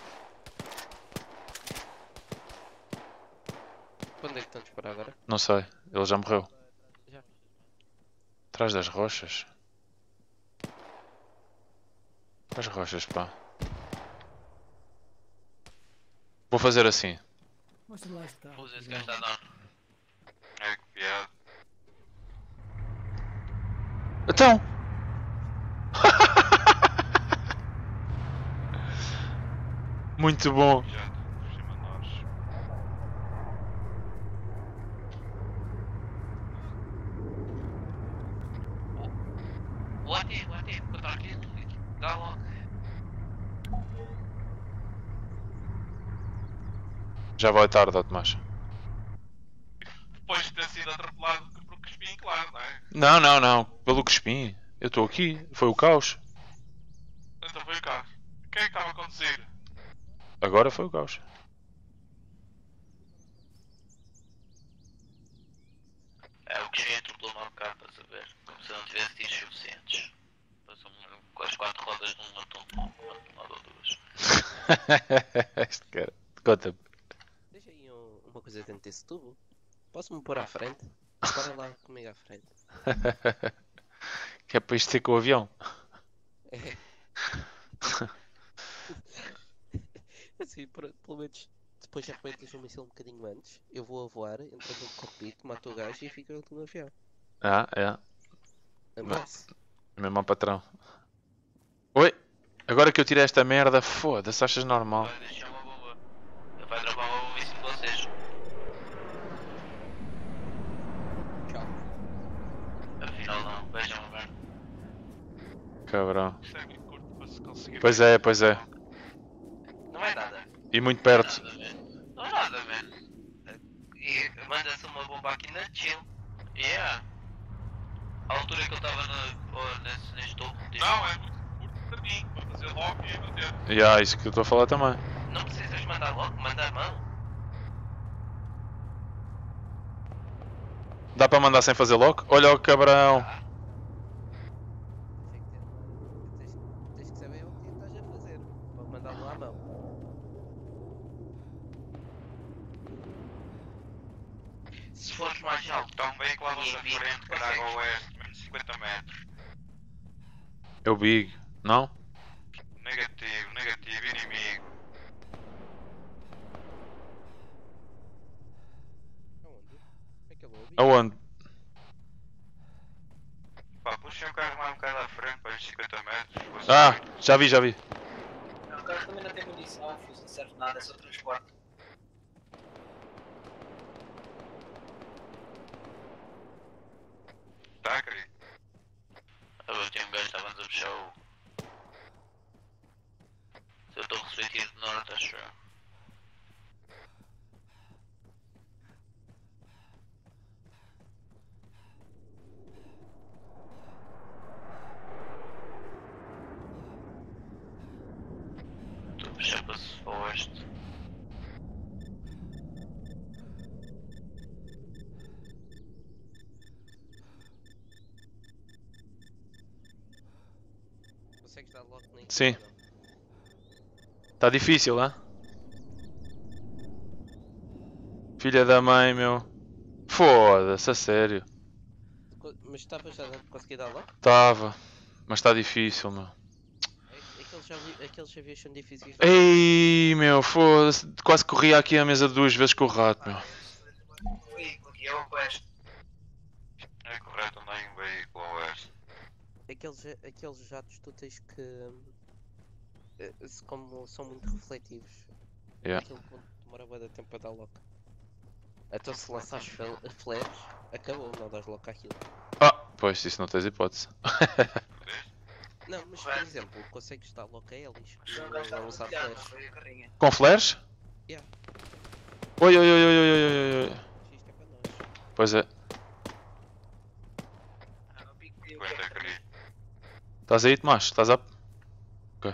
Quando é que estão a disparar agora? Não sei, ele já morreu. Já. Atrás das rochas. As rochas, pá. Vou fazer assim. Mostra lá este carro. Usa esse gajo está down. É que piada. Então! Muito bom. Já por cima de nós. O A T, o A T, contra aquilo. Dá logo. Já vai tarde, ó Tomás. Depois de ter sido atropelado por Crespim, claro, não é? Não, não, não. Pelo Crespim. Eu estou aqui. Foi o caos. Então foi o carro. Quem é que estava a conduzir? Agora foi o caos. É, o Crespim atropelou-me um bocado, para saber. Como se eu não tivesse tiros suficientes. Passou com as quatro rodas de um atum, uma ou duas. Este cara. Conta-me. Deixa aí um- uma coisa dentro desse tubo. Posso-me pôr à frente? Para lá comigo à frente. Que é para isto ser com o avião. É. Assim, por- pelo menos depois já arrebentas o míssil um bocadinho antes. Eu vou a voar, entro no cockpit, mato o gajo e fico no avião. Ah, é. Abraço. Mesmo ao patrão. Oi! Agora que eu tirei esta merda, foda-se, achas normal? Vai deixar uma bomba. Ele vai dropar uma bomba em cima de vocês. Tchau. Afinal não, vejam bem. Cabrão. Isto é muito curto para se conseguir. Pois é, pois é. Não é nada. E muito perto. Nada, man. Não é nada, man. E manda-se uma bomba aqui na chill. Yeah. A altura que eu estava nesse, neste topo. Não, é muito curto para mim. Para fazer logo e bater. E há isso que eu estou a falar também. Não precisas mandar logo, manda a mão. Dá para mandar sem fazer lock? Olha o cabrão. Tens, tens que saber o que estás a fazer. Para mandá-lo à mão. Se fores mais alto, está um veículo à vossa frente, para a água oeste, menos cinquenta metros. É o Big, não? Negativo, negativo, inimigo. Aonde? Aquele ouvi? Aonde? Pá, puxem o carro mais um bocado à frente, para uns cinquenta metros. Você- Ah, já vi, já vi. Não, o carro também não tem munição, o fuzil não serve de nada, é só transporte. Tá, querido? Eu tinha um gajo que estava-nos a puxar o... Se eu estou a receber tiro de norte, acho eu. Estou a puxar para o oeste. Consegues dar logo nem Sim. Tá difícil, hã? Filha da mãe, meu. Foda-se, a sério. Mas estavas a conseguir dar logo? Tava. Mas está difícil, meu. É- Aqueles, avi- aqueles aviões são difíceis. Ei, meu, foda-se. Quase corria aqui a mesa duas vezes com o rato, meu. O veículo aqui é o oeste. É correto, andar em veículo ao oeste. Aqueles, aqueles jatos tu tens que. eh, se- Como são muito refletivos. Yeah. Aquilo demora bué de tempo para dar logo. Então se lançares fel- flares, acabou, não dás logo aquilo. Ah, pois, isso não tens hipótese. Não, mas por exemplo, consegues dar logo a eles Mas o gajo e estava não usar pilhado, não flares. foi a carrinha. Com flares? Yeah. Oi, oi, oi, oi, oi, oi, oi, oi. Isto é para nós. Pois é. Ah, o Bico deu o Aguenta, que é que querido. Estás aí, Tomás? Estás up? Ok.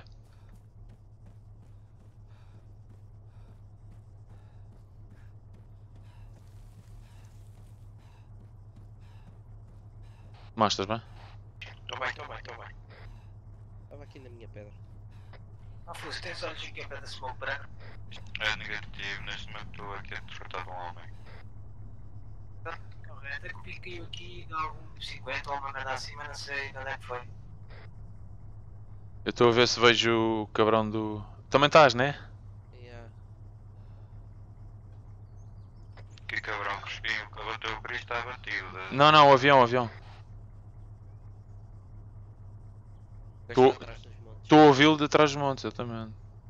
Tomás, estás bem? Tô bem, tô bem, tô bem. Estava aqui na minha pedra. Ah, Fus, tens olhos aqui a pé da smoke branco? É negativo, neste momento estou aqui a desfrutar de um homem. Correto, é que o Bico caiu aqui de algum cinquenta ou uma merda assim, mas não sei de onde é que foi. Eu estou a ver se vejo o cabrão do... Também estás, né? Yeah. Que cabrão, Crispinho, que bateu o Cristo está batido. Não, não, o avião, o avião. Gajo Tô- está atrás dos montes. Estou a ouvi-lo de trás dos montes, exatamente.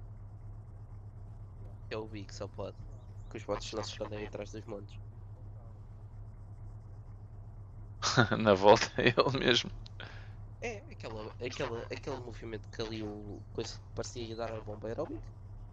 É o Big, só pode. Que os bots não se escondem atrás dos montes. Na volta, é ele mesmo. É, aquela, aquela, aquele movimento que ali o coisa parecia ir dar a bomba era o Big.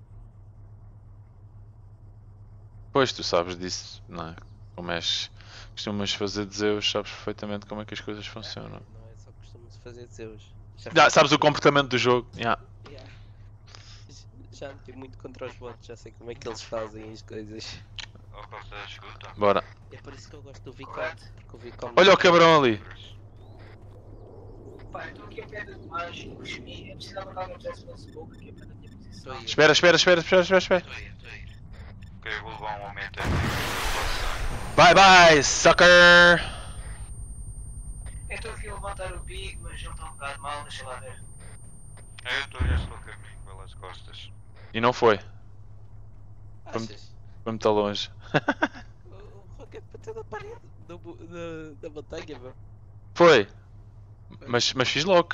Pois, tu sabes disso, não é? Como és... Costumas fazer de Zeus, sabes perfeitamente como é que as coisas funcionam. Não é só costumo-se fazer de Zeus. Já Já fiz- sabes o comportamento do jogo, yeah. Yeah. Já meti muito contra os bots, já sei como é que eles fazem as coisas. Ou Costa da escuta. Bora. É por isso que eu gosto do Vicom. Correto. Porque o Vicom. Olha o cabrão ali. Pá, eu estou aqui a pé de Tomás e cuspi. Eu precisava que alguém fizesse uma smoke aqui a pé da minha posição. Estou aí. Espera, espera, espera, espera, espera, espera. Estou aí, estou aí. Ok, vou levar um homem até. Bye bye, sucker! Eu estou aqui a levantar o Big, mas ele está um bocado mal, deixa lá ver. É, eu estou já estou a caminho pelas costas. E não foi, Achas? foi muito longe. O o Rocket bateu na parede da, bu- da, da montanha, meu. Foi. Mas, mas fiz logo.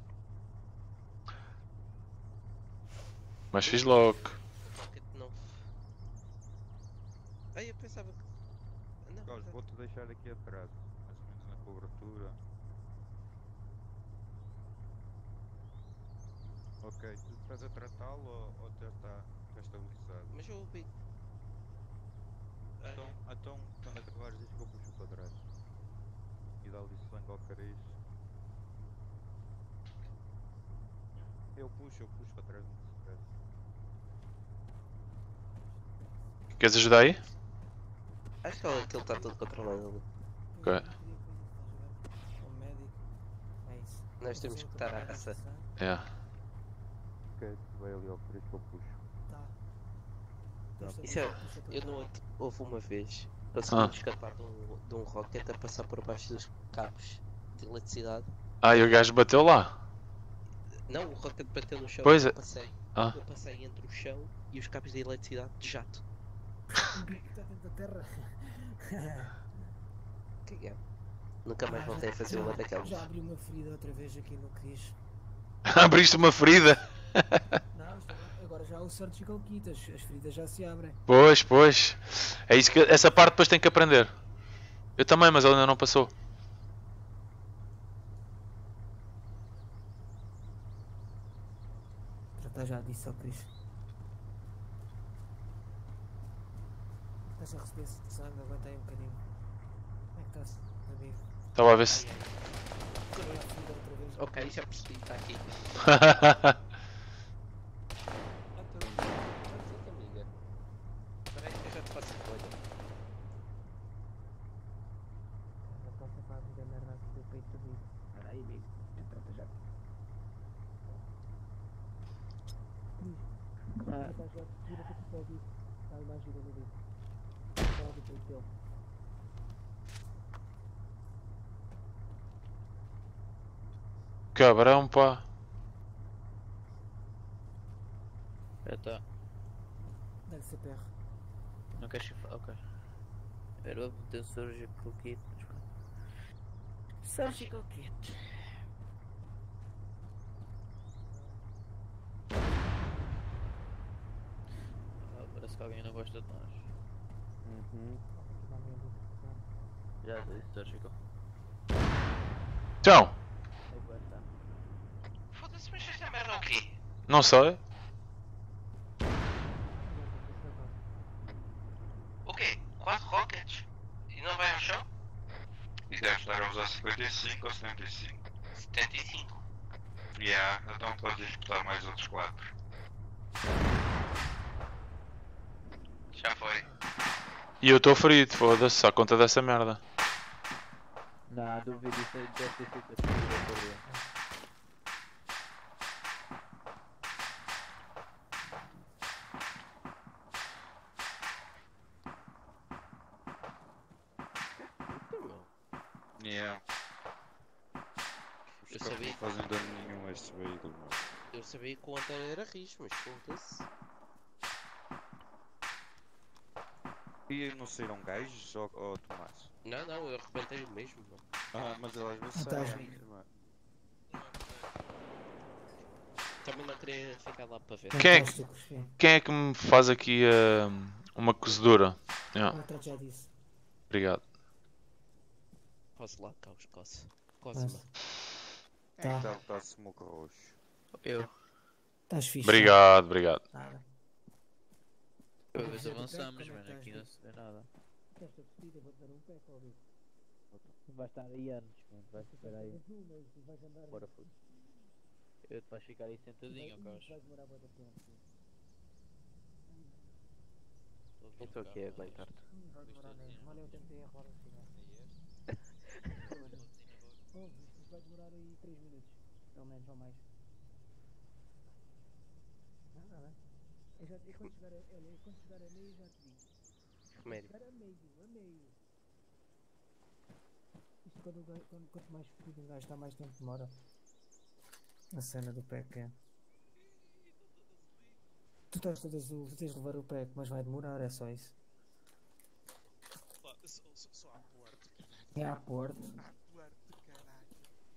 Mas fiz logo. O Rocket não. Ai, eu pensava que. Não, Olha, não. vou-te deixar aqui atrás, mais ou menos na cobertura. Ok, tu estás a tratá-lo ou, ou já está, está estabilizado? Mas eu ouvi. Então, então, quando acabares diz que eu puxo para trás. E dá-lhe sangue ao cariz. Eu puxo, eu puxo para trás, não se estresse. Queres ajudar aí? Acho que aquilo está tudo controlado ali. Ok. O médico. É isso. Nós temos que estar à raça. Yeah. Ok, vai ali ao cariz que eu puxo. Tá. Tá. Isso é. Eu não. Houve uma vez. Consegui Ah. escapar de um, de um rocket a passar por baixo dos cabos de eletricidade. Ah, e o gajo bateu lá. Não, o rocket bateu no chão Pois e é. eu passei. Ah. Eu passei entre o chão e os cabos de eletricidade de jato. O Big está dentro da terra. Que é? Nunca mais voltei a fazer uma daquelas. Já abri uma ferida outra vez aqui no Cris. Abriste uma ferida. Não, isto agora- agora já o surgical kit, as, as feridas já se abrem. Pois, pois. É isso que essa parte depois tem que aprender. Eu também, mas ele ainda não passou. Já está já disse ao Cris. Estás a receber sangue, aguenta aí um bocadinho. Como é que estás, amigo? Estava a ver se. Abri a ferida outra vez. Ok, já percebi, está aqui. Ah, tu não fica, amiga. Espera aí que eu já te faço a folha. Já está sempre a vida merda aqui do peito do Big. Espera aí, Big. Entra já. Ah. Já, já, vira-te aqui para o Big. Dá-lhe uma ajuda no Big. Fala do peito dele. Cabrão, pá. Já tá. Deve ser perro. Não queres chifrar? Ok. Era o teu surgical kit. mas pronto. Surgical kit. Ah, parece que alguém não gosta de nós. Uhum. Já disse, Surgical. Tchau. Aí vai estar. Foda-se, mas esta merda é o quê? Não sei. O quê? Quatro rockets? E não vai ao chão? E deve estar a usar cinquenta e cinco ou setenta e cinco. setenta e cinco. Yeah, então podes disputar mais outros quatro. Já foi. E eu estou ferido, foda-se, à conta dessa merda. Não, duvido, isso aí deve ter sido a segunda corrida. Yeah. Os Eu carros sabia não que- fazem dano nenhum a este veículo, meu. Eu sabia que o Antônio era risco, mas foda-se. E não saíram gajos ou, ou Tomás? Não, não, eu arrebentei o mesmo, mano. Ah, mas ele às vezes Ah, sai. estás antes, mano. Também não queria ficar lá para ver. Quem é que- Fantásticos, sim. Quem é que me faz aqui ah, uma cozedura? Yeah, Ah, tá, já disse. obrigado. Cose lá, Caos, cose. Cose-me. Quem é que Tá. está a botar smoke roxo? Eu. Estás fixe. Obrigado, obrigado. Nada. Depois Como é que avançamos, estás, mano. Vitor? Aqui não se vê nada. Esta vestida, vou-te dar um pé, Cláudio. Vai estar aí anos, mano. Vai ficar aí. És um, mas tu vais andar. Bora, foda. Eu te vais ficar aí sentadinho, Vai- Carlos. Vais demorar muito tempo. sim. Eu estou aqui a aguentar-te. Hum, Vai demorar mesmo. Olha, eu tentei arrumar o final. Ouve, isto vai demorar aí três minutos. Pelo menos, ou mais. Não, nada. Eu já, eu quando chegar a, olha, eu quando chegar a meio já te digo. Médio. Chegar a meio, a meio. Isto quando, o gajo- quando, quanto mais fedido um gajo está, mais tempo demora. A cena do pack é. Tu estás todo azul, tu tens de levar o pack, mas vai demorar, é só isso. Só, só, só à porta, caralho. É à porta. Porta, caralho.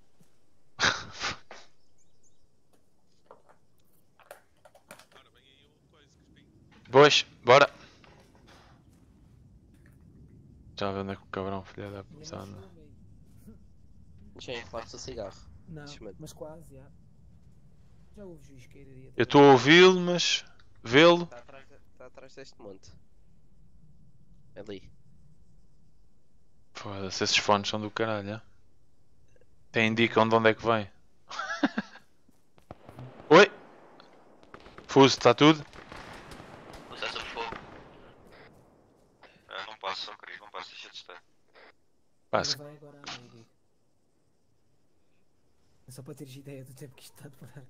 Ora, vem aí o coisa que espinho. Boas, bora. Já vê onde é que o cabrão filha da Ainda puta não anda. chegou a meio. Já enfiaste o cigarro. Não, Deixa-me- mas quase, já. Já houve juiz que iria. Eu estou a ouvi-lo, mas vê-lo. Está atrás, de- tá atrás deste monte. Ali. Foda-se, esses fones são do caralho. É? Tem indicam de onde é que vem. Oi? Fuso, está tudo? Usa sob fogo. Ah, não passa, só querido, não passa, deixa de estar. Passa. Vai agora a meio, digo. É só para teres ideia do tempo que isto está a demorar.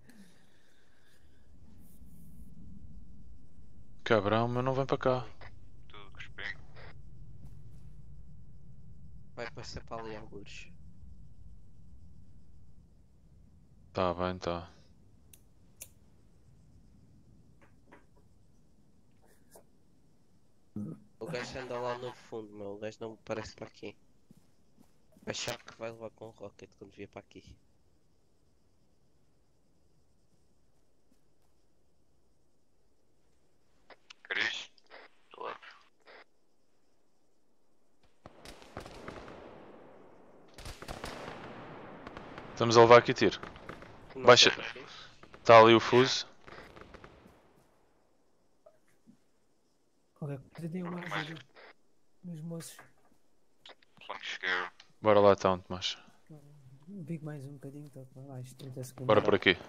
Cabrão, mas não vem para cá. Tudo com espinho. Vai passar para ali algures. Tá bem, tá. O gajo anda lá no fundo, meu. O gajo não me parece para aqui. Achar que vai levar com o rocket quando vier para aqui. Cris? Estou a... Estamos a levar aqui tiro. Não Baixa. sei porquê. Está ali o fuso. Qualquer coisa tem uma ajuda. Nos moços. Flank esquerdo. Bora lá então, Tomás. Bico mais um bocadinho, então para mais trinta segundos. Bora por aqui.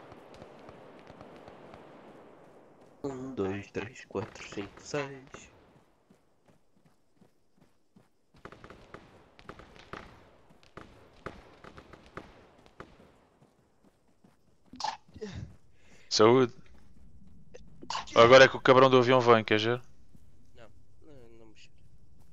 Um, dois, três, quatro, cinco, seis. Saúde. Agora é que o cabrão do avião vem, quer ver? Não, não, não me cheira.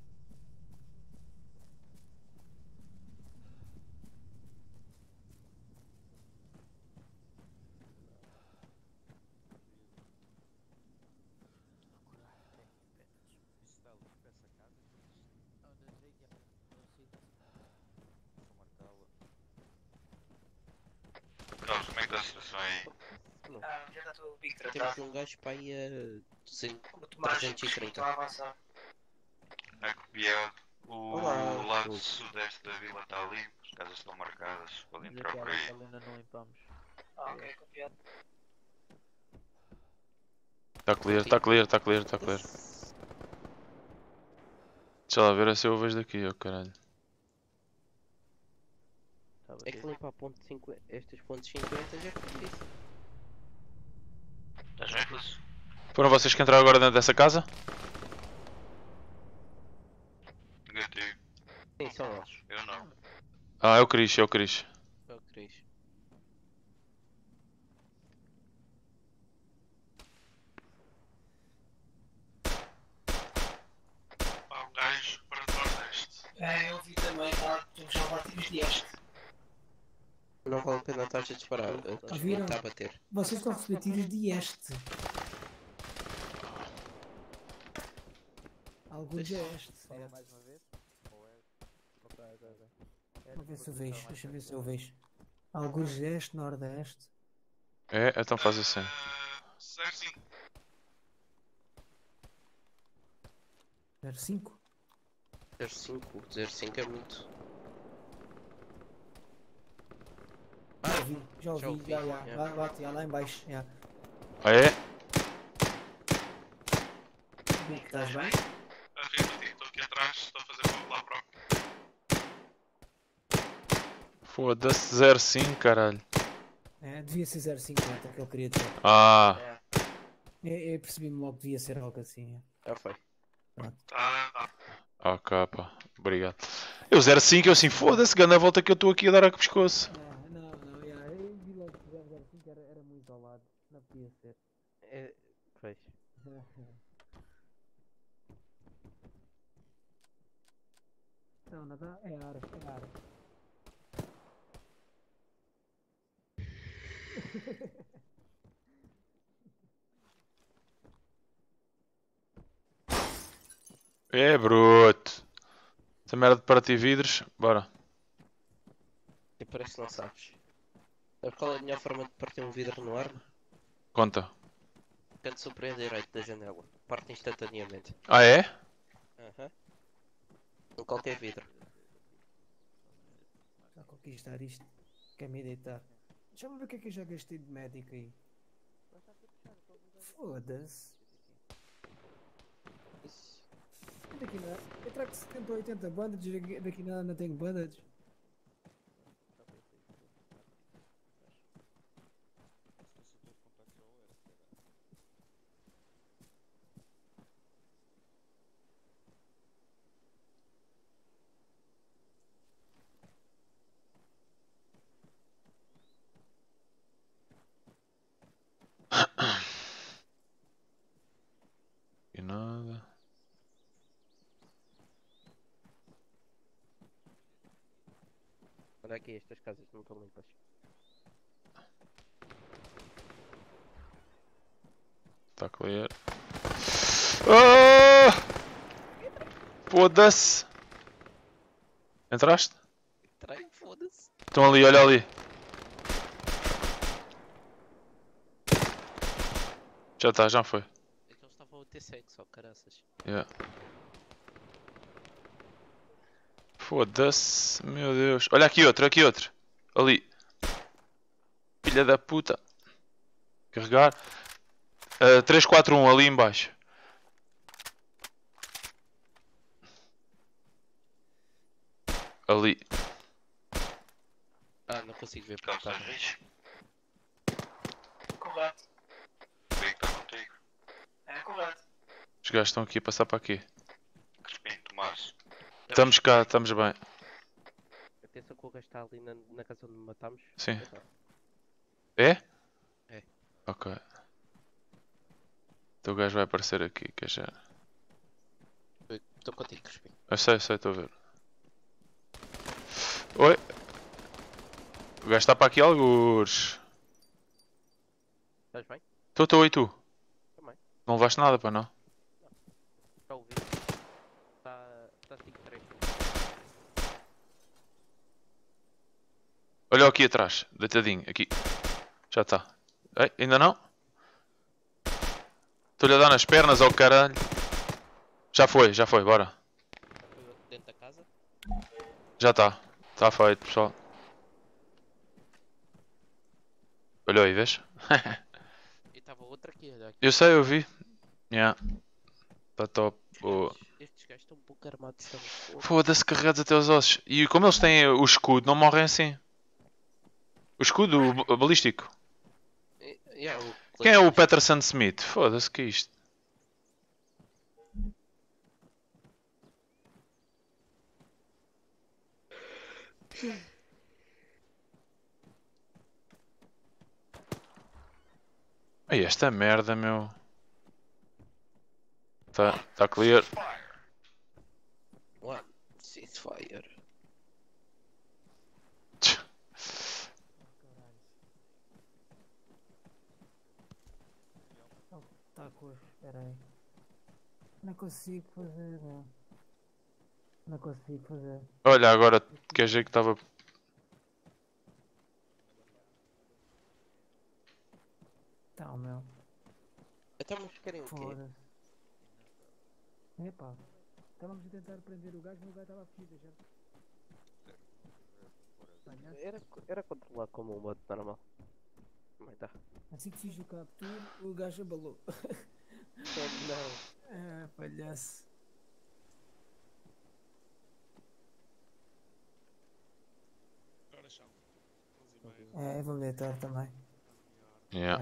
Carlos, como é que está a situação aí? Ah, já está tudo bem Temos tratado. um gajo para aí a duzentos, O Tomás trezentos e trinta. está a avançar. É copiado. O Olá. lado sudeste da vila está limpo, as casas estão marcadas, podem entrar por aí. ainda não limpamos. Ah, ok, copiado. Está clear, está clear, está clear, está clear. Deixa lá ver se eu o vejo daqui, oh caralho. É que limpar ponto cinquenta, estes pontos cinquenta já é difícil. Estás bem, Fluxo? Foram vocês que entraram agora dentro dessa casa? Negativo. Sim, são eles. Eu não. Ah, é o Cris, é o Cris. É o Cris. Há um gajo para o nordeste. É, eu vi também, tá? Tu já batidos deste. Não vale a pena estar a disparar. Ele Ouviram? está a bater. Vocês estão a receber tiros de este. Alguns de este. É. mais uma vez? Ou é? Ok, ok, ok. Vou ver se eu vejo. Deixa eu ver se eu vejo. Alguns de este, nordeste. É, então faz assim. zero cinco. zero cinco. zero cinco, zero cinco é muito. Já ouvi, já ouvi, Já ouvi, já, já. é. Lá, bate, já, lá em baixo. Já. Ah é? Como é que estás bem? Estou aqui atrás, estou a fazer para lá próprio. Foda-se, zero cinco, caralho. É, devia ser zero cinquenta que eu queria dizer. Ah, Eu, eu percebi-me logo que devia ser algo assim. Já foi. Tá, tá. ok, pá, obrigado. Eu zero cinco, eu assim, foda-se, ganda a volta que eu estou aqui a dar a pescoço. Ah, não, não, já, eu vi logo que zero cinco era, era muito ao lado. Não podia ser. É, pois. Não, nada, é ar, é ar. É bruto. Essa merda de partir vidros, bora. E parece que não sabes. Sabe qual é a melhor forma de partir um vidro no ar? Conta. Canto superior direito da janela. Parte instantaneamente. Ah é? Aham. Em qualquer vidro. Já conquistar isto. Quer me deitar. Deixa-me ver o que é que eu já gastei de médico aí. Foda-se. Daqui nada. Eu trago setenta ou oitenta bandages, daqui nada não tenho bandages. E nada. Olha aqui, estas casas não estão limpas. Está clear. Ah! Foda-se. Entraste? Entrei, foda-se. Estão ali, olha ali. Já está, já foi. É que eles estavam a ter sexo, só caraças. Yeah. Foda-se, meu Deus. Olha aqui outro, aqui outro. Ali. Filha da puta. Carregar. Uh, três quatro um ali em baixo. Ali. Ah, não consigo ver para Calças cá. rixo. Correto. Bem que está contigo. É correto. Os gajos estão aqui a passar para aqui. Crespim, Tomás. Estamos cá, estamos bem. Atenção que o gajo está ali na, na casa onde me matámos. Sim. Então, É? É. Ok. Então o gajo vai aparecer aqui, que já. Estou contigo, Crispim. Eu sei, eu sei, estou a ver. Oi. O gajo está para aqui algures. Estás bem? Estou, estou, e tu? Também. Não levaste nada para não? Já ouvi. Está tá cinco três. Olha aqui atrás, deitadinho, aqui. Já está. Ei, ainda não? Estou-lhe a dar nas pernas ao caralho. Já foi, já foi, bora. Dentro da Já está. Está feito, pessoal. Olha aí, vês? E estava outra aqui, olha aqui. Eu sei, eu vi. Yeah. Está top. Boa. Estes gajos estão um pouco armados. Estão... Foda-se, carregados até os ossos. E como eles têm o escudo, não morrem assim. O escudo o b- balístico. E- yeah, o Quem é o Peterson Smith? Foda-se, que é isto? Ai, esta merda, meu. Tá, tá clear. One, ceasefire. Tá coxo, espera aí. Não consigo fazer, não. Não consigo fazer. Olha, agora que jeito que estava. Tá, meu. Então, mas querem o quê? Foda-se. Epá. Estávamos a tentar prender o gajo, mas o gajo estava a fugir, deixa. Era, era controlar como um modo normal. Como é que tá? Assim que fiz o captura, o gajo abalou. Não. Ah, palhaço. Agora chão. onze e meia. É, vou deitar também. Yeah.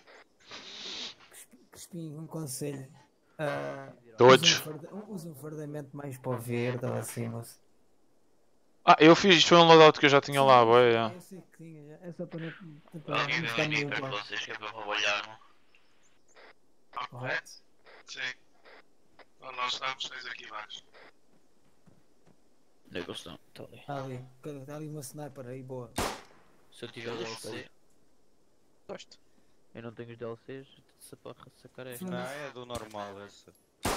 Crispim, um conselho. Ah, Todos. Usa um, farda- usa um fardamento mais para o verde ou assim, moço. Ah, eu fiz, isto foi um loadout que eu já tinha lá, boy. Yeah. Eu sei que tinha, já. É só para não tentar Alguém não deu estar um meio indica para igual. vocês que é para trabalhar. Correto? Sim. Então nós estamos, tens aqui vários. Onde é que eles estão? Está ali. Está ali, está ali uma sniper aí, boa. Se eu tiver o D L C. Gosto. Eu não tenho os D L Cs, se para sacar esta. Não, é do normal essa.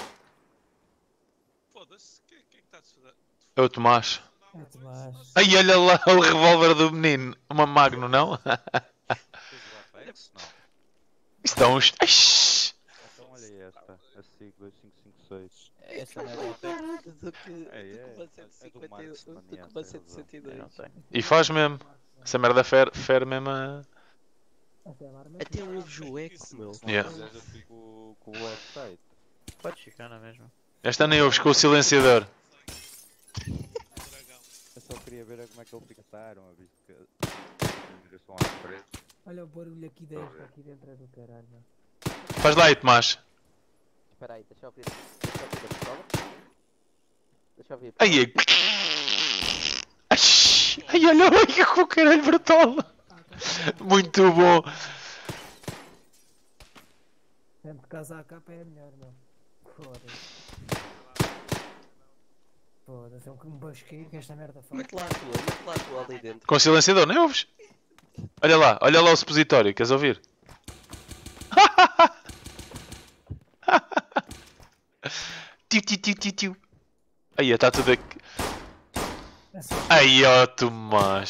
Foda-se, quem, quem é que está a fazer? É o Tomás. É Tomás. Ai, olha lá o revólver do menino. Uma Magno, não? Tens o Apex? Não. Isto é uns. Ai, Então olha aí esta. A SIG dois cinco cinco seis. Essa não é do Apex. Do que, É, é. do que uma É do cento e cinquenta e Marcos, dois. mano, Do que yeah, uma tens cento e razão. sessenta e Eu dois. não tenho. E faz mesmo. Essa merda fere, fere mesmo a. Essa é a arma. Até o Joeco, meu. Yeah. Mas eu fico com o website. Podes ficar na mesma. Esta nem ouves com o silenciador. Dragão. Eu só queria ver como é que eles fixaram, visto que em direção à frente. Olha o barulho aqui dentro, aqui dentro é do caralho, meu. Faz lá aí, Tomás. Espera aí, deixa eu ouvir. Deixa eu ouvir a pistola. Deixa eu ouvir. Ai, ai. Ai, ai, olha, olha com o caralho brutal. Muito bom. Sempre de casa a capa é melhor, meu. Foda-se. Foda-se, é um basqueiro que esta merda faz. Mete lá a tua, mete lá a tua ali dentro. Com silenciador, nem ouves? Olha lá, olha lá o supositório, queres ouvir? Tiu, tiu, tiu, tiu, tiu. Aí, está tudo aqui. Essa Aí, ó, Tomás.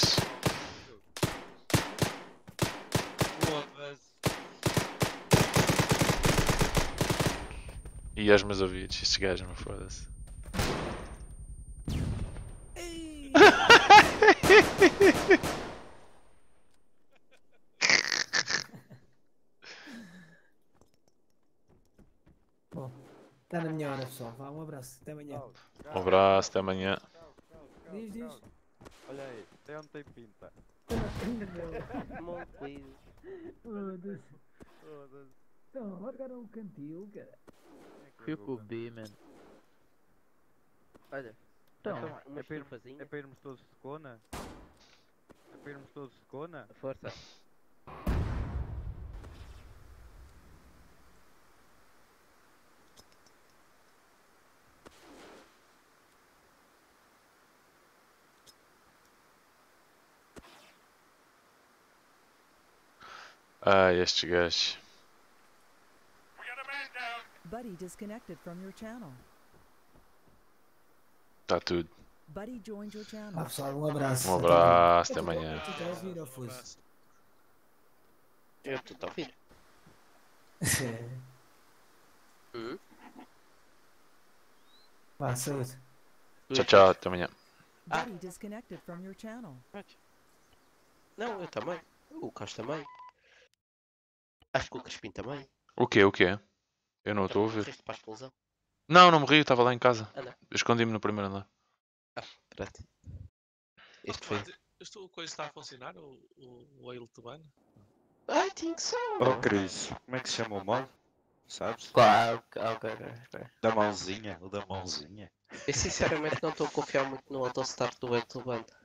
Foda-se. E aos meus ouvidos, estes gajos, me foda-se. Bom, está na minha hora, pessoal. Vá, um abraço. Até amanhã. Um abraço, até amanhã. Diz, diz. Olha aí, até onde tem pinta. More, please. Foda-se. Foda-se. Então, largaram o cantil, cara. Fui com o B, man. Olha. Então, Então, uma é para, ir- estufazinha. é para irmos todos de cona? É para irmos todos de cona? Força. Ai, estes gajos. Buddy disconnected from your channel. Está tudo. Buddy joined your Ah, channel. pessoal, um abraço. Um abraço, até amanhã. Tu estás a vir ao fuso? Eu estou a ouvir. Hum? Vá, saúde. Tchau, tchau, até amanhã. Ah. Buddy disconnected from your channel. Não, eu também. O Cos também. Acho que o Crispim também. O quê? O quê? Eu não estou a ouvir. Morreste para a explosão. Não, não morri, eu estava lá em casa. Ah, não. Eu escondi-me no primeiro andar. Ah, pronto. Este Ah, foi. mas Isto, o coisa está a funcionar? O, o, o Oil Tubano? I think so. Oh, Cris, como é que se chama o mod? Sabes? Claro, ok, ok, ok. Da mãozinha, o da mãozinha. Eu sinceramente não estou a confiar muito no autostart do Web do Band.